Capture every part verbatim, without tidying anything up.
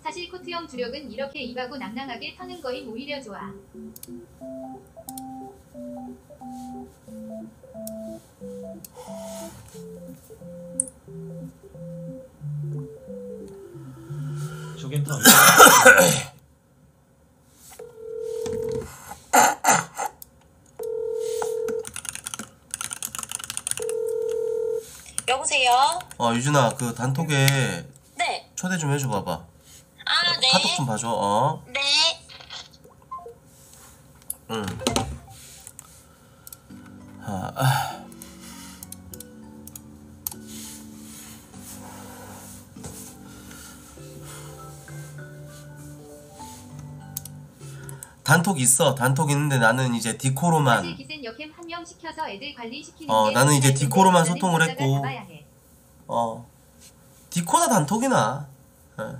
사실 코트형 주력은 이렇게 입하고 낭낭하게 터는 거임 오히려 좋아. 조겐터 여보세요? 어 유준아 그 단톡에 네. 초대 좀 해줘 봐봐. 아, 네. 카톡 좀 봐줘. 어. 네. 응. 아, 아. 단톡 있어. 단톡 있는데 나는 이제 디코로만. 사실 기센 역캠 한 명 시켜서 애들 관리시키는 어 게 나는 이제 진짜 디코로만 진짜 소통을 여자가 했고. 잡아야 해. 어 디코나 단톡이나. 어.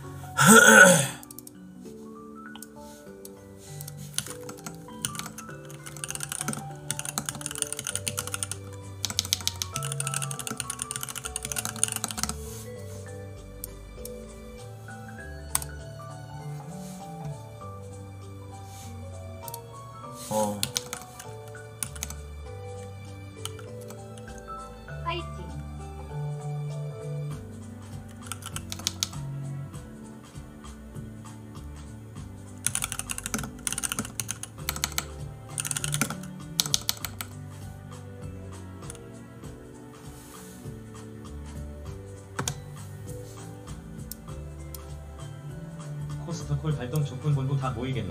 어. 화이팅. 코스트콜 발동 조건 본부 다 모이겠노.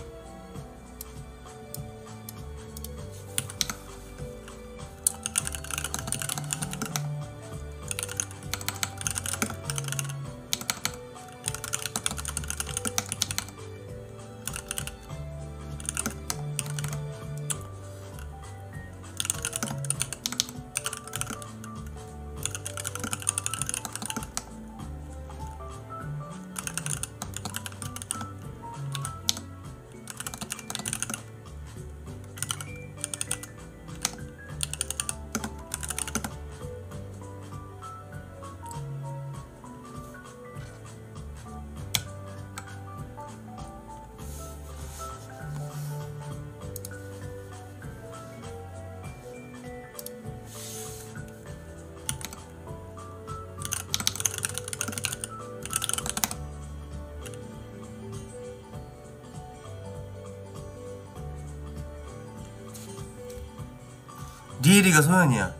리엘이가 소연이야.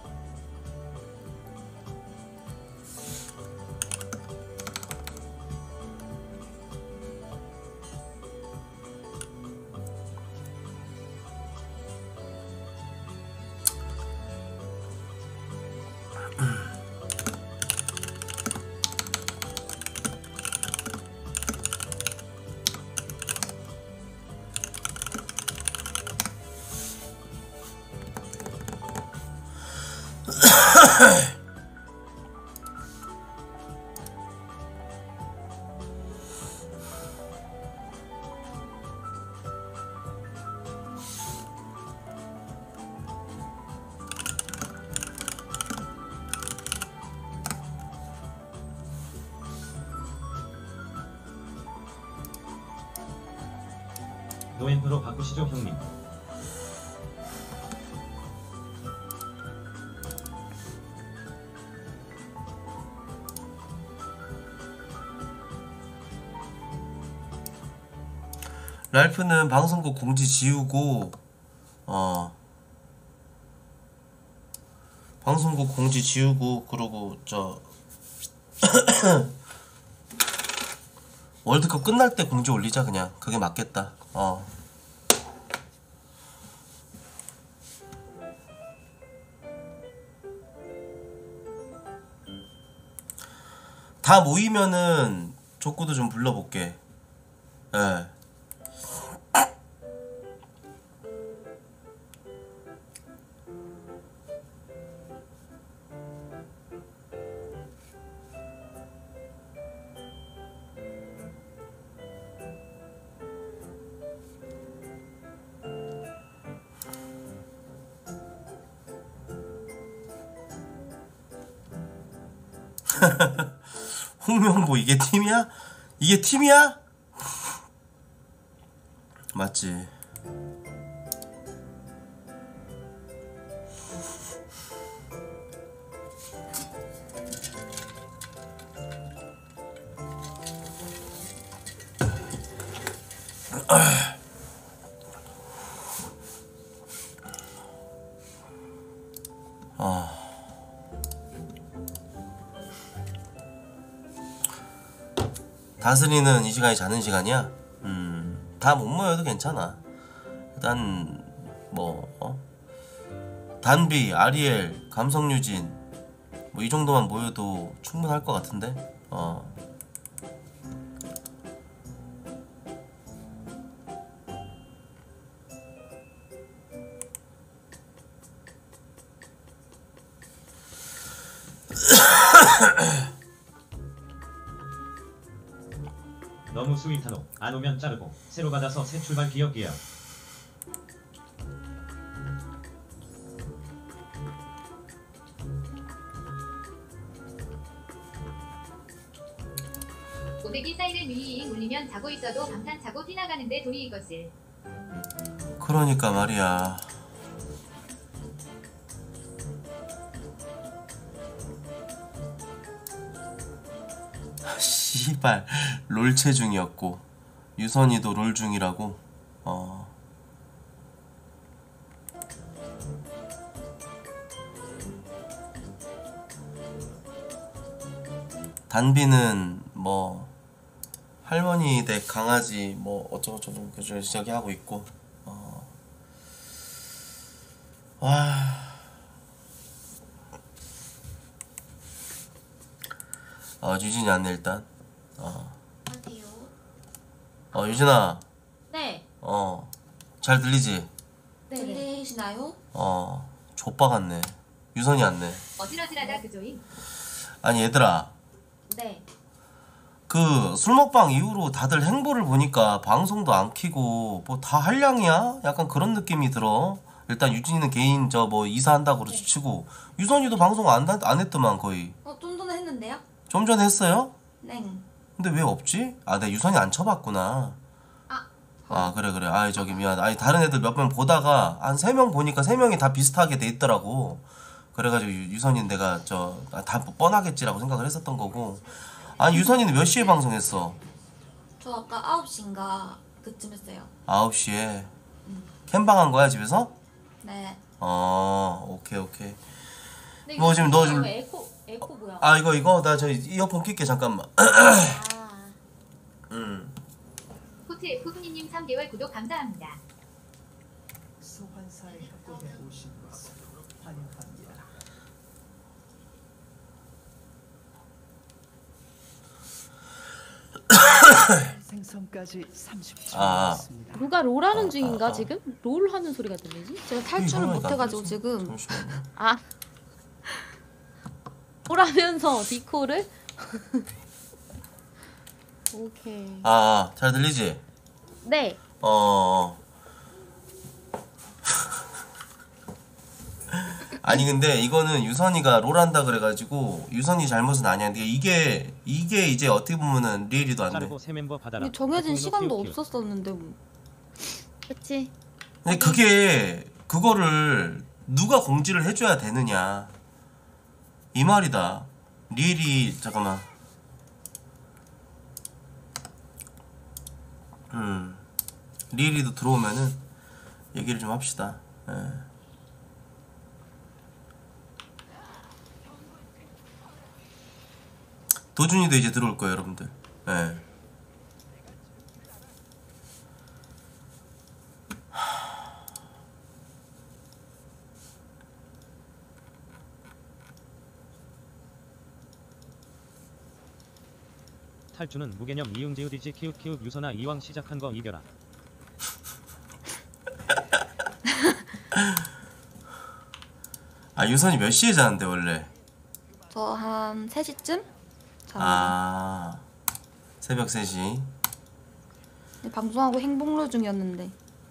노엠프로 바꾸시죠 형님. 랄프는 방송국 공지 지우고 어 방송국 공지 지우고 그러고 저 월드컵 끝날 때 공지 올리자. 그냥 그게 맞겠다. 어 다 모이면은 족구도 좀 불러볼게. 예. 홍명보 이게 팀이야? 이게 팀이야? 맞지. 아. 다슬이는 이 시간이 자는 시간이야? 음, 다 못 모여도 괜찮아. 일단 뭐 어? 단비, 아리엘, 감성유진 뭐 이 정도만 모여도 충분할 것 같은데. 어. 너무 스윗하노. 안 오면 자르고 새로 받아서 새 출발 기억이야. 고데기 사이렌 윙 울리면 자고 있어도 방탄 차고 피나가는데 돌이 이것을. 그러니까 말이야. 씨발 롤체 중이었고 유선이도 롤 중이라고. 어. 단비는 뭐 할머니 댁 강아지 뭐 어쩌고저쩌고 그저 저기 하고 있고. 어. 와. 어 유진이 왔네 일단. 어. 안녕하세요. 어 유진아. 네. 어. 잘 들리지? 네. 들리시나요? 어. 좆바 같네. 유선이 왔네. 어질어질하다 그조임. 아니 얘들아. 네. 그 술 먹방 이후로 다들 행보를 보니까 방송도 안 키고 뭐 다 한량이야? 약간 그런 느낌이 들어. 일단 유진이는 개인 저 뭐 이사한다고 네. 치고 유선이도 방송 안, 안 했더만 거의. 어, 좀 전에 했는데요? 좀 전에 했어요? 네. 근데 왜 없지? 아 내가 유선이 안 쳐봤구나. 아. 아 그래 그래. 아이 저기 미안. 아니 다른 애들 몇 명 보다가 한 세 명 보니까 세 명이 다 비슷하게 돼 있더라고. 그래가지고 유- 유선이는 내가 저 다 뻔하겠지라고 생각을 했었던 거고. 아니 유선이는 몇 시에 방송했어? 저 아까 아홉 시인가 그쯤 했어요. 아홉 시에 캠방 한 거야 집에서? 네. 어 오케이 오케이. 근데 뭐 이거 지금 너 지금- 왜 에코 에코 뭐야? 아 이거 이거 나 저 이어폰 낄게 잠깐만. 아, 음. 코트 에프분이님 삼 개월 구독 감사합니다. 소환사의 협곡에 오신 것을 환영합니다. 생성까지 삼십 초 아. 남았습니다. 누가 롤하는 아, 중인가 아, 아. 지금? 롤 하는 소리가 들리지? 제가 탈출을 이거 못해가지고 나- 지금 잠시만요. 아, 롤하면서 디코를? 오케이. 아, 잘 들리지? 네. 어. 아니 근데 이거는 유선이가 롤한다 그래가지고 유선이 잘못은 아니야. 근데 이게 이게 이제 어떻게 보면은 리얼이도 안 돼. 자르고 새 멤버 받아라. 이게 정해진 대통령 시간도 키우 키우. 없었었는데 뭐. 그치. 근데 그게 그거를 누가 공지를 해줘야 되느냐 이 말이다. 리얼이 잠깐만. 음 리얼이도 들어오면은 얘기를 좀 합시다. 예. 도준이도 이제 들어올 거예요, 여러분들. 예. 탈주는 무개념 이응지으디지 키읔키읔 유선아 이왕 시작한 거 이겨라. 아 유선이 몇 시에 자는데 원래? 저 한 세 시쯤? 자. 아 새벽 세 시. 방송하고 행복로 중이었는데.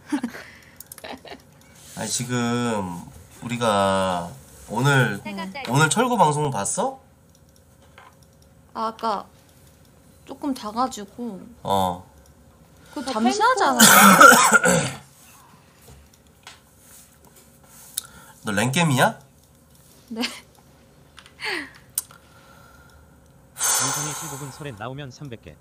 아니 지금 우리가 오늘 음. 오늘 철구 방송은 봤어? 아, 아까 조금 작아지고 어. 그거 잠시 하잖아. 너 랭겜이야? 네. 방송이 십오 분 설에 나오면 삼백 개.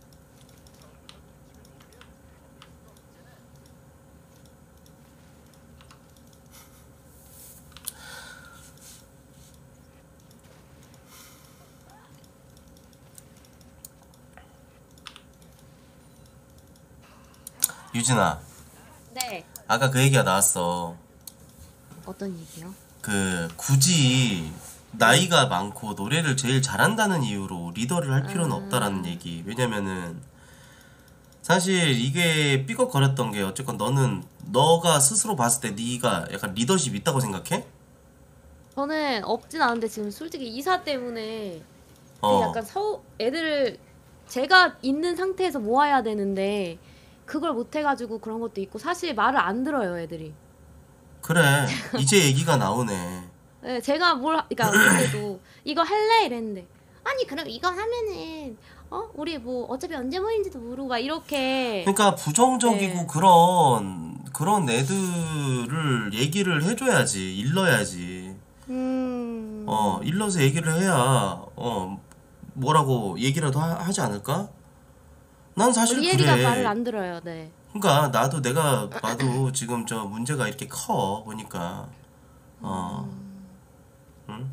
유진아, 네. 아까 그 얘기가 나왔어. 어떤 얘기요? 그 굳이 나이가 많고 노래를 제일 잘한다는 이유로 리더를 할 필요는 아. 없다라는 얘기. 왜냐면은 사실 이게 삐걱거렸던 게 어쨌건 너는 너가 스스로 봤을 때 네가 약간 리더십 있다고 생각해? 저는 없진 않은데 지금 솔직히 이사 때문에 그 어. 약간 서 애들을 제가 있는 상태에서 모아야 되는데 그걸 못 해가지고 그런 것도 있고 사실 말을 안 들어요 애들이. 그래. 이제 얘기가 나오네. 네, 제가 뭘 하- 그러니까 그때도 이거 할래 이랬는데 아니 그럼 이거 하면은 어 우리 뭐 어차피 언제 모인지도 모르고 막 이렇게 그러니까 부정적이고 네. 그런 그런 애들을 얘기를 해줘야지. 일러야지. 음 어, 일러서 얘기를 해야 어 뭐라고 얘기라도 하, 하지 않을까? 난 사실 리엘이가 그래. 말을 안 들어요. 네. 그러니까 나도 내가 봐도 지금 저 문제가 이렇게 커 보니까 어, 응?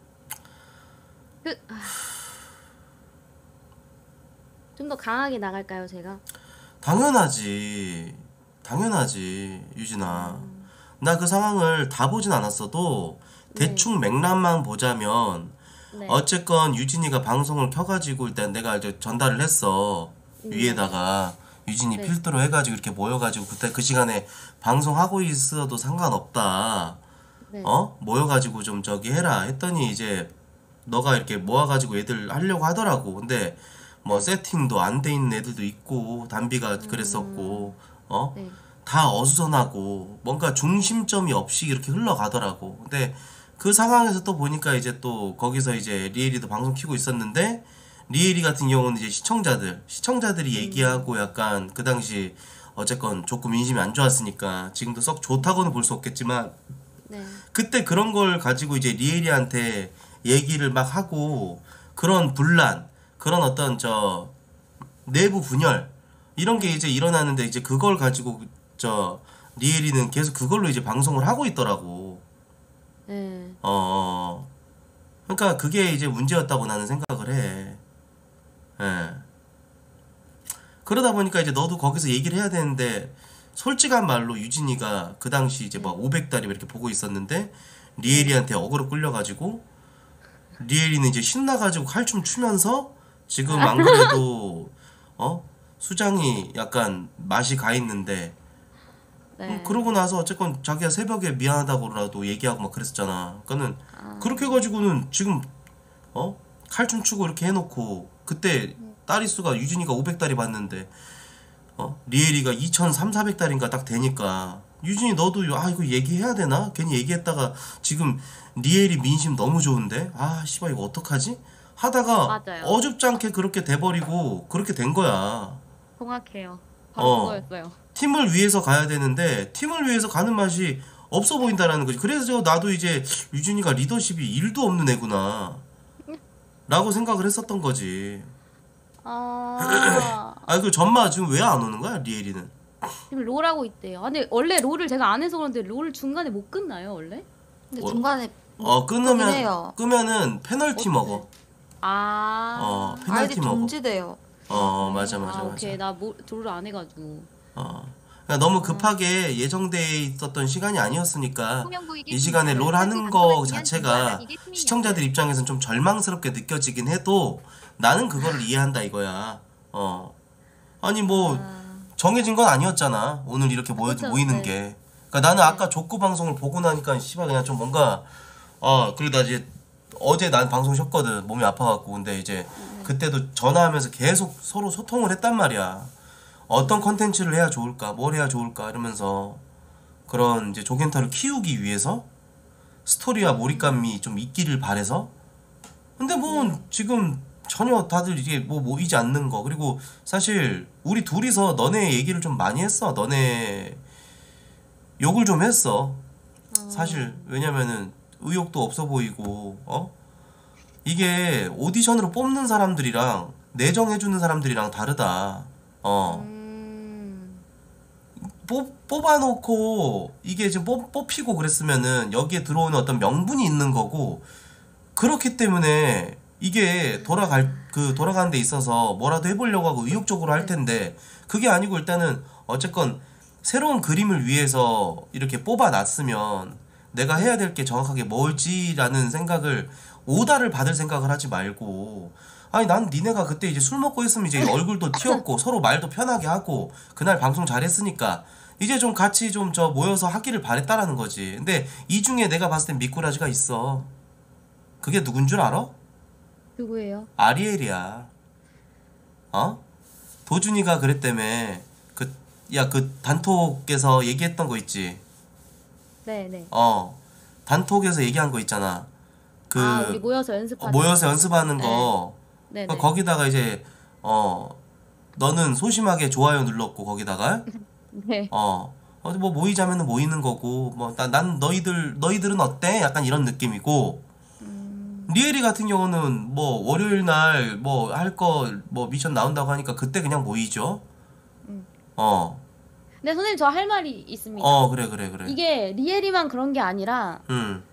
그, 좀 더 강하게 나갈까요, 제가? 당연하지, 당연하지, 유진아. 나 그 상황을 다 보진 않았어도 대충 맥락만 보자면 네. 어쨌건 유진이가 방송을 켜가지고 일단 내가 이제 전달을 했어. 네. 위에다가 유진이 네. 필두로 해가지고 이렇게 모여가지고 그때 그 시간에 방송하고 있어도 상관없다. 네. 어? 모여가지고 좀 저기 해라 했더니 이제 너가 이렇게 모아가지고 애들 하려고 하더라고. 근데 뭐 네. 세팅도 안 돼 있는 애들도 있고 담비가 그랬었고 어? 네. 다 어수선하고 뭔가 중심점이 없이 이렇게 흘러가더라고. 근데 그 상황에서 또 보니까 이제 또 거기서 이제 리엘이도 방송 키고 있었는데 리엘이 같은 경우는 이제 시청자들 시청자들이 얘기하고 약간 그 당시 어쨌건 조금 인심이 안 좋았으니까 지금도 썩 좋다고는 볼 수 없겠지만 네. 그때 그런 걸 가지고 이제 리엘이한테 얘기를 막 하고 그런 분란 그런 어떤 저 내부 분열 이런 게 이제 일어나는데 이제 그걸 가지고 저 리엘이는 계속 그걸로 이제 방송을 하고 있더라고. 네. 어, 어. 그러니까 그게 이제 문제였다고 나는 생각을 해. 예. 그러다 보니까 이제 너도 거기서 얘기를 해야 되는데 솔직한 말로 유진이가 그 당시 이제 막 오백 달이 이렇게 보고 있었는데 리엘이한테 어그로 끌려가지고 리엘이는 이제 신나가지고 칼춤 추면서 지금 안 그래도 어 수장이 약간 맛이 가 있는데 네. 음, 그러고 나서 어쨌건 자기가 새벽에 미안하다고라도 얘기하고 막 그랬었잖아. 그러니까는 아. 그렇게 해가지고는 지금 어 칼춤 추고 이렇게 해놓고 그때 딸이수가 유진이가 오백 달이 봤는데 어 리엘이가 이천삼백, 사백 달인가 딱 되니까 유진이 너도 아 이거 얘기해야 되나? 괜히 얘기했다가 지금 리엘이 민심 너무 좋은데 아 씨발 이거 어떡하지? 하다가 맞아요. 어줍잖게 그렇게 돼버리고 그렇게 된 거야. 정확해요. 바로 어. 그거였어요. 팀을 위해서 가야 되는데 팀을 위해서 가는 맛이 없어 보인다라는 거지. 그래서 나도 이제 유진이가 리더십이 일도 없는 애구나 라고 생각을 했었던 거지. 아 아 그 전마 지금 왜 안 오는 거야 리엘이는? 지금 롤 하고 있대요. 아니 원래 롤을 제가 안 해서 그런데 롤 중간에 못 끝나요 원래? 근데 어, 중간에 어 끊으면 해요. 끄면은 페널티 먹어. 아. 어 아이디 페널티 먹어. 정지돼요. 어 맞아 맞아 아, 맞아. 오케이 나 뭐, 롤을 안 해가지고. 어 그러니까 너무 급하게 예정돼 있었던 시간이 아니었으니까 홍영보이게 이 시간에 롤 하는 거 자체가 시청자들 입장에서는 좀 절망스럽게 느껴지긴 해도 나는 그거를 이해한다 이거야. 어 아니 뭐 정해진 건 아니었잖아. 오늘 이렇게 모여, 그쵸, 모이는 네. 게. 그러니까 나는 아까 족구 방송을 보고 나니까 씨발 그냥 좀 뭔가 어 그리고 나 이제 어제 난 방송 쉬었거든. 몸이 아파갖고. 근데 이제 그때도 전화하면서 계속 서로 소통을 했단 말이야. 어떤 컨텐츠를 해야 좋을까, 뭘 해야 좋을까 이러면서 그런 이제 조겐터를 키우기 위해서 스토리와 몰입감이 좀 있기를 바래서. 근데 뭐 지금 전혀 다들 이게 뭐 모이지 않는 거. 그리고 사실 우리 둘이서 너네 얘기를 좀 많이 했어. 너네 욕을 좀 했어. 사실 왜냐면은 의욕도 없어 보이고 어? 이게 오디션으로 뽑는 사람들이랑 내정해주는 사람들이랑 다르다. 어. 음. 뽑, 뽑아놓고 이게 지금 뽑, 뽑히고 그랬으면은 여기에 들어오는 어떤 명분이 있는 거고, 그렇기 때문에 이게 돌아갈 그 돌아가는 데 있어서 뭐라도 해보려고 하고 의욕적으로 할 텐데, 그게 아니고 일단은 어쨌건 새로운 그림을 위해서 이렇게 뽑아놨으면 내가 해야 될 게 정확하게 뭘지라는 생각을, 오다를 받을 생각을 하지 말고, 아니 난 니네가 그때 이제 술 먹고 했으면 이제 얼굴도 튀었고 서로 말도 편하게 하고 그날 방송 잘했으니까 이제 좀 같이 좀 저 모여서 하기를 바랬다라는 거지. 근데 이 중에 내가 봤을 땐 미꾸라지가 있어. 그게 누군 줄 알아? 누구예요? 아리엘이야. 어? 도준이가 그랬다며. 그, 야, 그 단톡에서 얘기했던 거 있지? 네네. 어. 단톡에서 얘기한 거 있잖아. 그 아 우리 모여서 연습하는. 어, 모여서 연습하는 거. 네네. 그러니까 거기다가 이제 어 너는 소심하게 좋아요 눌렀고 거기다가 네. 어 어디 뭐 모이자면은 모이는 거고 뭐 난 너희들 너희들은 어때? 약간 이런 느낌이고. 음... 리에리 같은 경우는 뭐 월요일 날 뭐 할 거 뭐 미션 나온다고 하니까 그때 그냥 모이죠. 음. 어. 네 선생님 저 할 말이 있습니다. 어 그래 그래 그래. 이게 리엘이만 그런 게 아니라 음.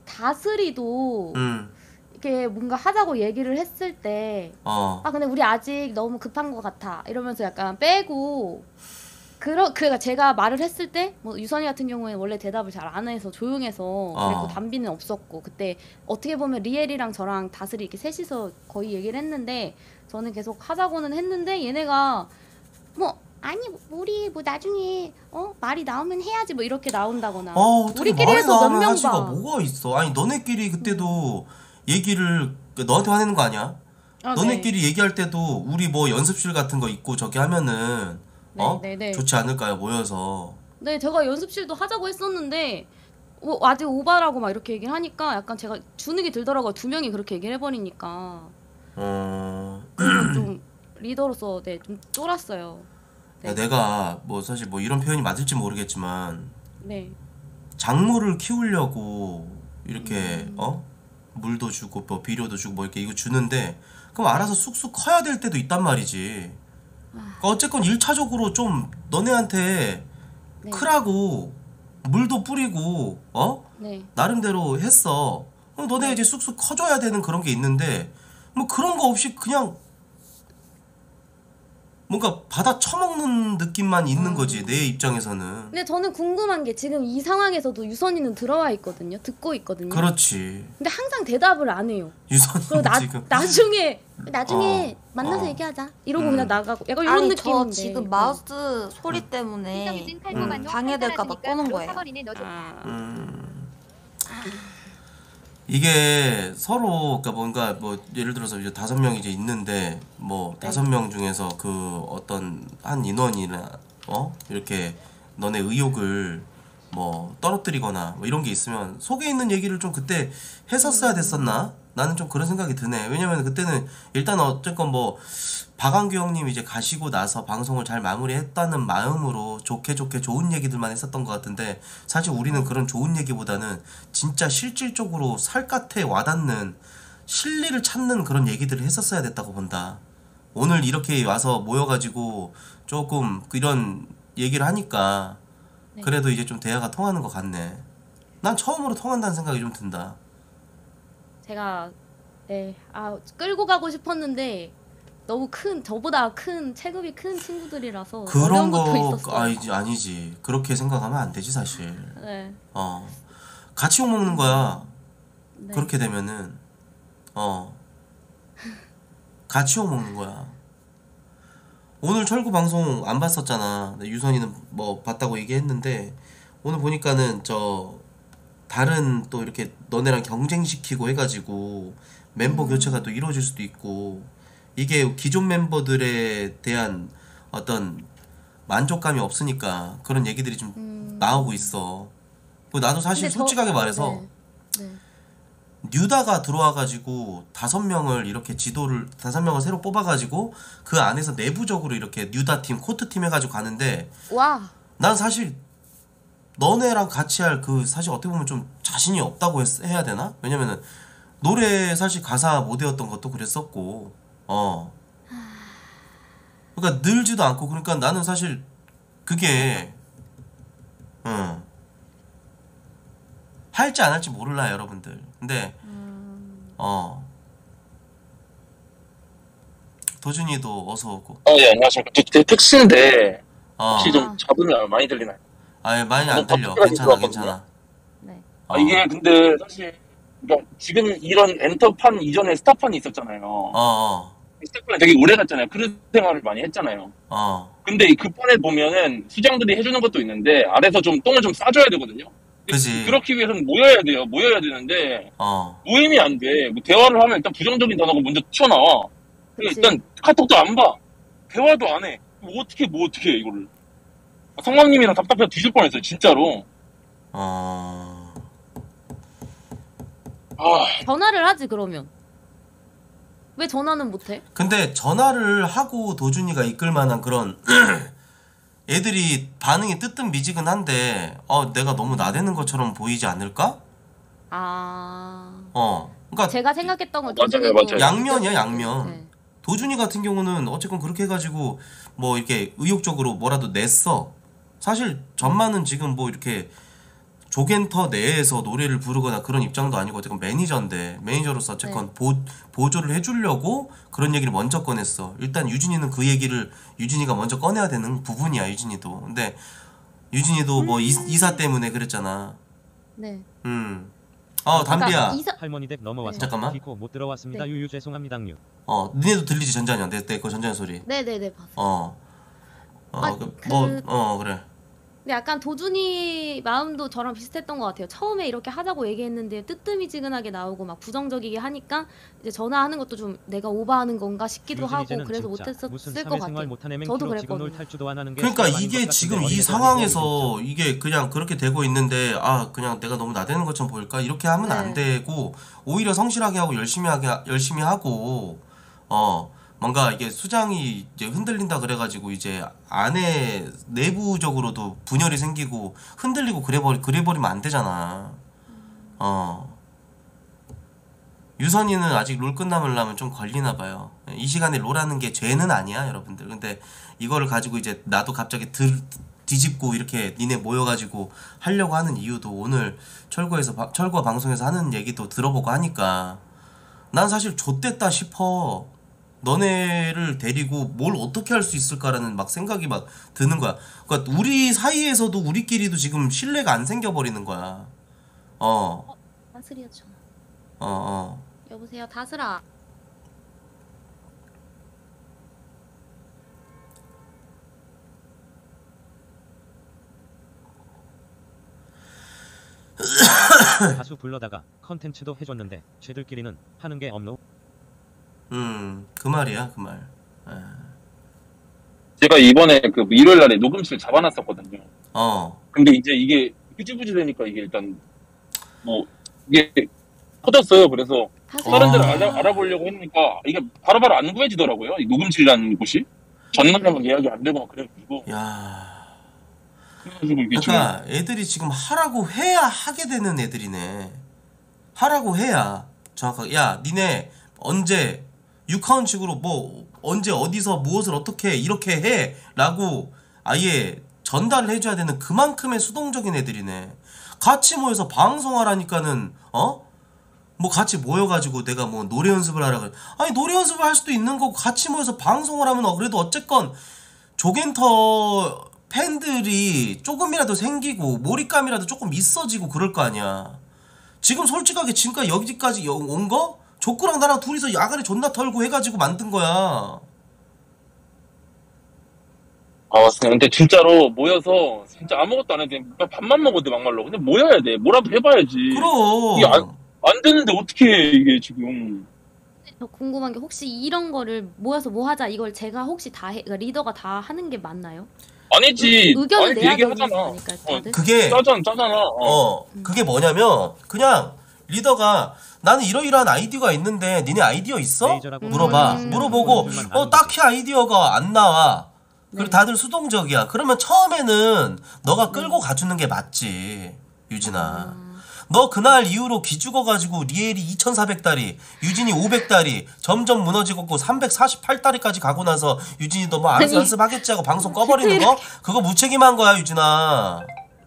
다스리도 음. 이렇게 뭔가 하자고 얘기를 했을 때 어. 아 근데 우리 아직 너무 급한 것 같아 이러면서 약간 빼고, 그러 그러니까 제가 말을 했을 때 뭐 유선이 같은 경우에는 원래 대답을 잘 안 해서 조용해서 그리고 어. 담비는 없었고, 그때 어떻게 보면 리엘이랑 저랑 다슬이 이렇게 셋이서 거의 얘기를 했는데 저는 계속 하자고는 했는데 얘네가 뭐 아니 우리 뭐 나중에 어 말이 나오면 해야지 뭐 이렇게 나온다거나. 어, 어떻게 우리끼리 말이 해서 몇 나오면 명 하지가 봐. 뭐가 있어? 아니 너네끼리 그때도 얘기를 너한테 화내는 거 아니야? 아, 너네끼리 얘기할 때도 우리 뭐 연습실 같은 거 있고 저기 하면은 네, 어 네, 네. 좋지 않을까요? 모여서. 네, 제가 연습실도 하자고 했었는데 어, 아직 오바라고 막 이렇게 얘기를 하니까 약간 제가 주눅이 들더라고요. 두 명이 그렇게 얘기를 해버리니까. 어. 그래서 좀 리더로서 네, 좀 쫄았어요. 네. 야, 내가 뭐 사실 뭐 이런 표현이 맞을지 모르겠지만 네. 작물을 키우려고 이렇게 음. 어 물도 주고 뭐 비료도 주고 뭐 이렇게 이거 주는데 그럼 알아서 쑥쑥 커야 될 때도 있단 말이지. 그러니까 어쨌건 일차적으로 좀 너네한테 네. 크라고 물도 뿌리고 어 네. 나름대로 했어. 그럼 너네 네. 이제 쑥쑥 커져야 되는 그런 게 있는데 뭐 그런 거 없이 그냥 뭔가 받아 처먹는 느낌만 있는 음. 거지 내 입장에서는. 근데 저는 궁금한 게 지금 이 상황에서도 유선이는 들어와 있거든요. 듣고 있거든요. 그렇지. 근데 항상 대답을 안 해요. 그리고 유선이는 나, 지금 나중에 나중에 어, 만나서 어. 얘기하자 이러고 음. 그냥 나가고 약간 이런 아니 느낌인데. 저 지금 마우스 소리 때문에 신성유진 팔 음. 고만동 방해될까 봐 따라주니까 끄는 바로 거예요. 사버리네, 너 좋다. 아, 음. 이게 서로 그러니까 뭔가 뭐 예를 들어서 이제 다섯 명이 이제 있는데 뭐 네. 다섯 명 중에서 그 어떤 한 인원이나 어 이렇게 너네 의욕을 뭐 떨어뜨리거나 뭐 이런 게 있으면 속에 있는 얘기를 좀 그때 했었어야 됐었나? 나는 좀 그런 생각이 드네. 왜냐면 그때는 일단 어쨌건 뭐 박완규 형님 이제 가시고 나서 방송을 잘 마무리했다는 마음으로 좋게 좋게 좋은 얘기들만 했었던 것 같은데, 사실 우리는 그런 좋은 얘기보다는 진짜 실질적으로 살갗에 와닿는 실리를 찾는 그런 얘기들을 했었어야 됐다고 본다. 오늘 이렇게 와서 모여가지고 조금 이런 얘기를 하니까 네. 그래도 이제 좀 대화가 통하는 것 같네. 난 처음으로 통한다는 생각이 좀 든다. 제가 네, 아 끌고 가고 싶었는데 너무 큰 저보다 큰 체급이 큰 친구들이라서 그런 어려운 거 것도 있었어요. 아니지 아니지 그렇게 생각하면 안 되지 사실. 네, 어 같이 욕 먹는 거야. 네. 그렇게 되면은 어 같이 욕 먹는 거야. 오늘 철구 방송 안 봤었잖아. 유선이는 뭐 봤다고 얘기했는데 오늘 보니까는 저 다른 또 이렇게 너네랑 경쟁시키고 해가지고 멤버 음. 교체가 또 이루어질 수도 있고, 이게 기존 member들에 대한 어떤 만족감이 없으니까 그런 얘기들이 좀 음. 나오고 있어. 그리고 나도 사실 근데 저- 솔직하게 말해서 네. 네. 뉴다가 들어와가지고 다섯 명을 이렇게 지도를 다섯 명을 새로 뽑아가지고 그 안에서 내부적으로 이렇게 뉴다 팀, 코트 팀 해가지고 가는데 와. 난 사실 너네랑 같이 할 그 사실 어떻게 보면 좀 자신이 없다고 했, 해야 되나? 왜냐면은 노래 사실 가사 못 외웠던 것도 그랬었고 어 그러니까 늘지도 않고 그러니까 나는 사실 그게 응 할지 안 할지 몰라 여러분들. 근데 어 도준이도 어서 오고. 어, 예, 안녕하십니까. 저, 저 택시인데 어. 혹시 좀 잡으면 많이 들리나요? 아예 많이 안 저 들려. 밖에까지 괜찮아 들어왔거든요. 괜찮아. 네. 어. 아, 이게 근데 사실 그러니까 지금 이런 엔터판 이전에 스타판이 있었잖아요. 어 어. 스타판이 되게 오래 갔잖아요. 크루 생활을 많이 했잖아요. 어. 근데 그 판에 보면은 수장들이 해주는 것도 있는데 아래서 좀 똥을 좀 싸줘야 되거든요. 그지. 그렇기 위해서는 모여야 돼요. 모여야 되는데 어. 모임이 안 돼. 뭐 대화를 하면 일단 부정적인 단어가 먼저 튀어나와. 그래서 그치. 일단 카톡도 안 봐. 대화도 안 해. 뭐 어떻게 뭐 어떻게 해 이거를. 성광님이랑 답답해서 뒤질 뻔했어요. 진짜로. 어. 아, 전화를 하지 그러면. 왜 전화는 못 해? 근데 전화를 하고 도준이가 이끌 만한 그런 애들이 반응이 뜨뜻미지근한데 어 내가 너무 나대는 것처럼 보이지 않을까? 아. 어. 그러니까 제가 생각했던 건 맞아요, 도준이도 맞아요. 양면이야 양면. 네. 도준이 같은 경우는 어쨌건 그렇게 해가지고 뭐 이렇게 의욕적으로 뭐라도 냈어. 사실 전만은 지금 뭐 이렇게 조겐터 내에서 노래를 부르거나 그런 입장도 아니고 어쨌건 매니저인데 매니저로서 어쨌건 네. 보, 보조를 해주려고 그런 얘기를 먼저 꺼냈어. 일단 유진이는 그 얘기를 유진이가 먼저 꺼내야 되는 부분이야 유진이도. 근데 유진이도 뭐 이, 이사 때문에 그랬잖아. 네. 음. 어 담비야. 그러니까 이사 할머니 댁 넘어와서 네. 잠깐만. 기코 못 들어왔습니다. 네. 유유 죄송합니다요. 어 니네도 들리지 전자년 내 때 그 전자년 소리. 네네네 봤어. 어. 어, 아, 그, 그- 뭐, 어, 그래. 근데 약간 도준이 마음도 저랑 비슷했던 것 같아요. 처음에 이렇게 하자고 얘기했는데 뜨뜨미지근하게 나오고 막 부정적이게 하니까 이제 전화하는 것도 좀 내가 오버하는 건가 싶기도 유진 하고 이제는 그래서 진짜 무슨 못했었을 것 사회생활 같아요. 못한 애맹 저도 키로 지금 놀 그랬거든요. 탈주도 안 하는 게 그러니까 사람 아닌 것 이게 같은데 지금 이 어린애들 상황에서 이게 그냥 그렇게 되고 있는데 아 그냥 내가 너무 나대는 것처럼 보일까 이렇게 하면 네. 안 되고 오히려 성실하게 하고 열심히 하게 열심히 하고 어 뭔가 이게 수장이 이제 흔들린다 그래가지고 이제 안에 내부적으로도 분열이 생기고 흔들리고 그래버리 그래버리면 안 되잖아. 어 유선이는 아직 롤 끝나려면 좀 걸리나 봐요. 이 시간에 롤하는 게 죄는 아니야 여러분들. 근데 이거를 가지고 이제 나도 갑자기 들 뒤집고 이렇게 니네 모여가지고 하려고 하는 이유도 오늘 철거에서 바- 철거 방송에서 하는 얘기도 들어보고 하니까 난 사실 좆됐다 싶어. 너네를 데리고 뭘 어떻게 할 수 있을까라는 막 생각이 막 드는 거야. 그러니까 우리 사이에서도 우리끼리도 지금 신뢰가 안 생겨버리는 거야. 어, 다슬이야 전화. 어, 어. 여보세요 다슬아. 가수 불러다가 컨텐츠도 해줬는데 쟤들끼리는 하는 게 없노? 음, 그 말이야, 그 말. 에. 제가 이번에 그 일요일 날에 녹음실 잡아놨었거든요. 어, 근데 이제 이게 흐지부지 되니까 이게 일단 뭐 이게 터졌어요. 그래서 다슬. 다른 데를 아. 알아, 알아보려고 했으니까 이게 바로바로 안 구해지더라고요. 이 녹음실이라는 곳이 전날에만 예약이 안 되고 막 그래가지고 야. 그래가지고 이게 지금 그러니까 애들이 지금 하라고 해야 하게 되는 애들이네. 하라고 해야 정확하게. 야, 니네 언제 육하원칙으로 뭐 언제 어디서 무엇을 어떻게 이렇게 해라고 아예 전달을 해줘야 되는 그만큼의 수동적인 애들이네. 같이 모여서 방송하라니까는 어? 뭐 같이 모여가지고 내가 뭐 노래 연습을 하라 그래. 아니 노래 연습을 할 수도 있는 거고 같이 모여서 방송을 하면 어 그래도 어쨌건 조겐터 팬들이 조금이라도 생기고 몰입감이라도 조금 있어지고 그럴 거 아니야. 지금 솔직하게 지금까지 여기까지 온 거? 조꾸랑 나랑 둘이서 야간에 존나 털고 해가지고 만든 거야. 아 맞습니다. 근데 진짜로 모여서 진짜 아무것도 안 해도 돼. 밥만 먹어도 막말로 그냥 모여야 돼. 뭐라도 해봐야지. 그럼. 이게 안, 안 되는데 어떻게 해 이게 지금. 저 궁금한 게 혹시 이런 거를 모여서 뭐 하자 이걸 제가 혹시 다 해, 그러니까 리더가 다 하는 게 맞나요? 아니지. 의견을 아니, 내야 되는 얘기하잖아. 거니까 어, 다들. 그게 짜잖아 짜잖아. 어. 어 그게 뭐냐면 그냥 리더가 나는 이러이러한 아이디어가 있는데 니네 아이디어 있어? 레이저라고 물어봐. 음. 물어보고 보여주면 어 아는 딱히 아이디어가 안 나와. 그리고 네. 다들 수동적이야. 그러면 처음에는 너가 끌고 가주는 게 맞지, 유진아. 아. 너 그날 이후로 기죽어가지고 리엘이 이천사백 다리, 유진이 오백 다리, 점점 무너지고 삼백사십팔 다리까지 가고 나서 유진이 너 뭐 알아서 아니, 연습하겠지 하고 방송 꺼버리는 거? 그거 무책임한 거야, 유진아.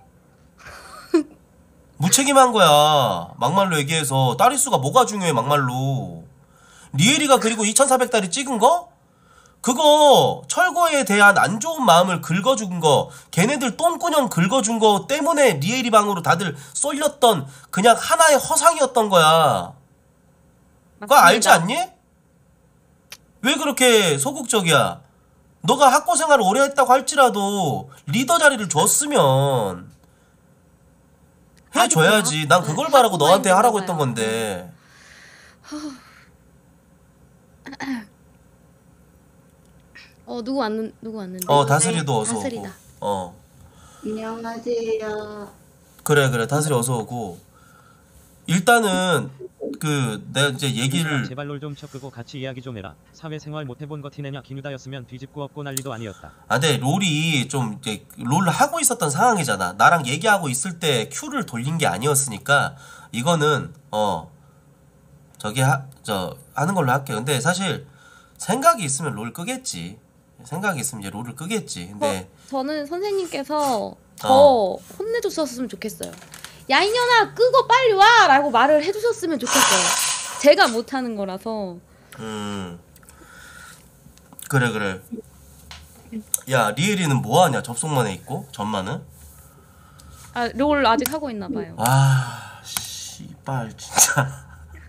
무책임한 거야. 막말로 얘기해서. 다리 수가 뭐가 중요해, 막말로. 리엘이가 그리고 이천사백 다리 찍은 거? 그거 철거에 대한 안 좋은 마음을 긁어준 거, 걔네들 똥꾸녕 긁어준 거 때문에 리엘이 방으로 다들 쏠렸던 그냥 하나의 허상이었던 거야. 그거 알지 않니? 왜 그렇게 소극적이야? 너가 학교 생활을 오래 했다고 할지라도 리더 자리를 줬으면 해줘야지. 난 그걸 바라고 너한테 하라고 했던 건데. 어 누구 왔는 누구 왔는데? 어 다스리도 어서 다스리다. 오고. 어 안녕하세요. 그래 그래 다스리 어서 오고. 일단은 그 내가 이제 얘기를 제발 롤 좀 쳐 끄고 같이 이야기 좀 해라. 사회생활 못 해본 거 티내냐. 기누다였으면 뒤집고 없고 난리도 아니었다. 아 근데 롤이 좀 이제 롤을 하고 있었던 상황이잖아. 나랑 얘기하고 있을 때 큐를 돌린 게 아니었으니까 이거는 어 저기 하 저 하는 걸로 할게. 근데 사실 생각이 있으면 롤 끄겠지. 생각이 있으면 이제 롤을 끄겠지. 근데 저는 선생님께서 더 어. 혼내줬었으면 좋겠어요. 야 이년아 끄고 빨리 와! 라고 말을 해주셨으면 좋겠어요. 제가 못하는 거라서. 음 그래 그래. 야 리엘이는 뭐하냐? 접속만 해 있고 전만은. 아 롤 아직 하고 있나 봐요. 아 씨발 진짜.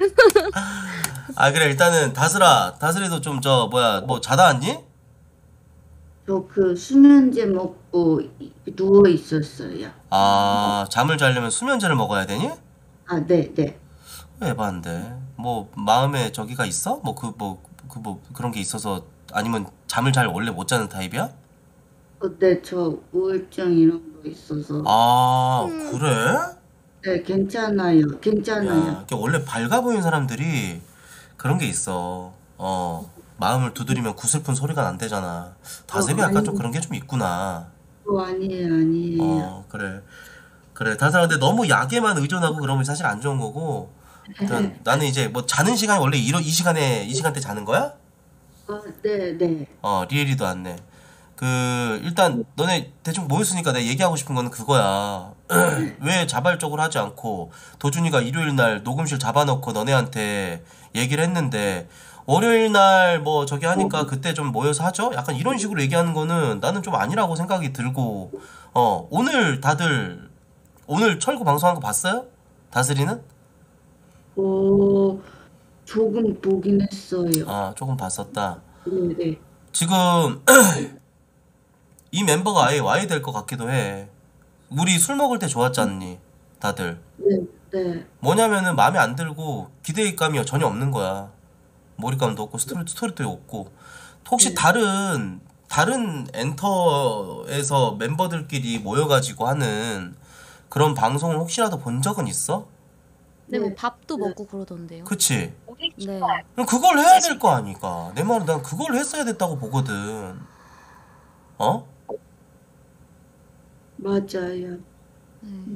아 그래 일단은 다스라 다스리도 좀 저 뭐야 뭐 자다 왔니? 저 그 수면제 먹고 이- 누워 있었어요. 아 잠을 자려면 수면제를 먹어야 되니? 아, 네, 네. 왜 에반데? 뭐 마음에 저기가 있어? 뭐 그 뭐 그 뭐 그런 게 있어서 아니면 잠을 잘 원래 못 자는 타입이야? 어, 네, 저 우울증 이런 거 있어서. 아 그래? 네, 괜찮아요. 괜찮아요. 야, 이게 원래 밝아 보이는 사람들이 그런 게 있어. 어 마음을 두드리면 구슬픈 소리가 난대잖아. 다슬이 어, 약간 아니. 좀 그런 게 좀 있구나. 어, 아니에요, 아니에요. 어 그래 그래 다슬아 근데 너무 약에만 의존하고 그러면 사실 안 좋은 거고. 일단 나는 이제 뭐 자는 시간이 원래 이러, 이 시간에 이 시간대 자는 거야? 어, 네, 네. 어 리엘이도 왔네. 그 일단 너네 대충 모였으니까 내가 얘기하고 싶은 거는 그거야. 왜 자발적으로 하지 않고 도준이가 일요일 날 녹음실 잡아놓고 너네한테 얘기를 했는데 월요일 날 뭐 저기 하니까 그때 좀 모여서 하죠? 약간 이런 식으로 얘기하는 거는 나는 좀 아니라고 생각이 들고. 어 오늘 다들 오늘 철구 방송한 거 봤어요? 다스리는? 어, 조금 보긴 했어요. 아 조금 봤었다. 네, 네. 지금 이 멤버가 아예 와야 될 것 같기도 해. 우리 술 먹을 때 좋았잖니 다들. 네, 네. 뭐냐면은 마음에 안 들고 기대감이 전혀 없는 거야. 몰입감도 없고 스토리, 스토리도 없고. 혹시 네. 다른 다른 엔터에서 멤버들끼리 모여가지고 하는 그런 방송을 혹시라도 본 적은 있어? 근데 뭐 네. 밥도 네. 먹고 그러던데요. 그치? 네. 그럼 그걸 해야 될 거 아니까. 내 말은 난 그걸 했어야 됐다고 보거든. 어? 맞아요. 네.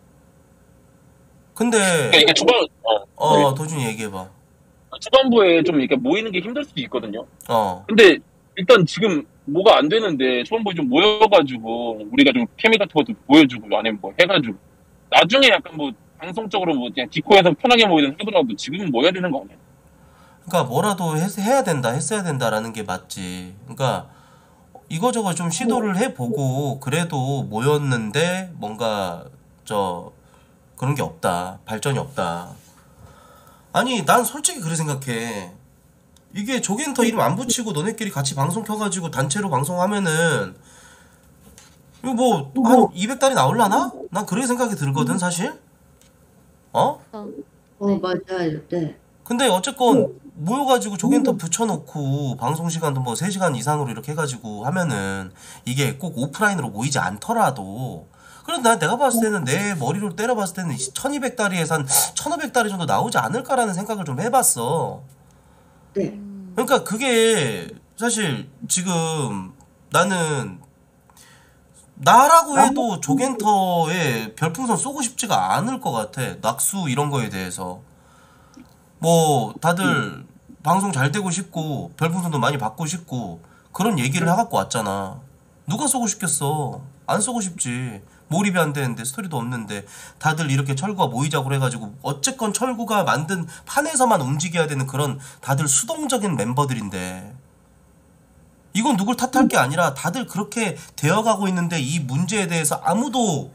근데 그러니까 이게 초반 어, 어 도준이 얘기해봐. 초반부에 좀 이렇게 모이는 게 힘들 수도 있거든요. 어 근데 일단 지금 뭐가 안 되는데 초반부에 좀 모여가지고 우리가 좀 케미 같은 것도 보여주고 아니면 뭐 해가지고 나중에 약간 뭐 방송적으로 뭐 그냥 디코에서 편하게 모이든 하더라도 지금은 모여야 되는 거 아니야? 그러니까 뭐라도 해, 해야 된다 했어야 된다라는 게 맞지. 그러니까 이거저거 좀 시도를 해보고 그래도 모였는데 뭔가 저 그런 게 없다, 발전이 없다. 아니 난 솔직히 그래 생각해. 이게 조겐터 이름 안 붙이고 너네끼리 같이 방송 켜가지고 단체로 방송하면은 이거 뭐 한 이백 달이 나올라나? 난 그렇게 생각이 들거든 사실. 어? 어. 어, 맞아요. 네. 근데 어쨌건 모여가지고 조겐터 붙여놓고 방송 시간도 뭐 세 시간 이상으로 이렇게 해가지고 하면은 이게 꼭 오프라인으로 모이지 않더라도 그래도 난 내가 봤을 때는 내 머리로 때려봤을 때는 천이백 다리에서 한 천오백 다리 정도 나오지 않을까라는 생각을 좀 해봤어. 네. 그러니까 그게 사실 지금 나는 나라고 해도 조겐터에 별풍선 쏘고 싶지가 않을 것 같아. 낙수 이런 거에 대해서. 뭐 다들 방송 잘 되고 싶고 별풍선도 많이 받고 싶고 그런 얘기를 해갖고 왔잖아. 누가 쏘고 싶겠어. 안 쏘고 싶지. 몰입이 안 되는데 스토리도 없는데 다들 이렇게 철구가 모이자고 해가지고 어쨌건 철구가 만든 판에서만 움직여야 되는 그런 다들 수동적인 멤버들인데 이건 누굴 탓할 게 아니라 다들 그렇게 되어가고 있는데 이 문제에 대해서 아무도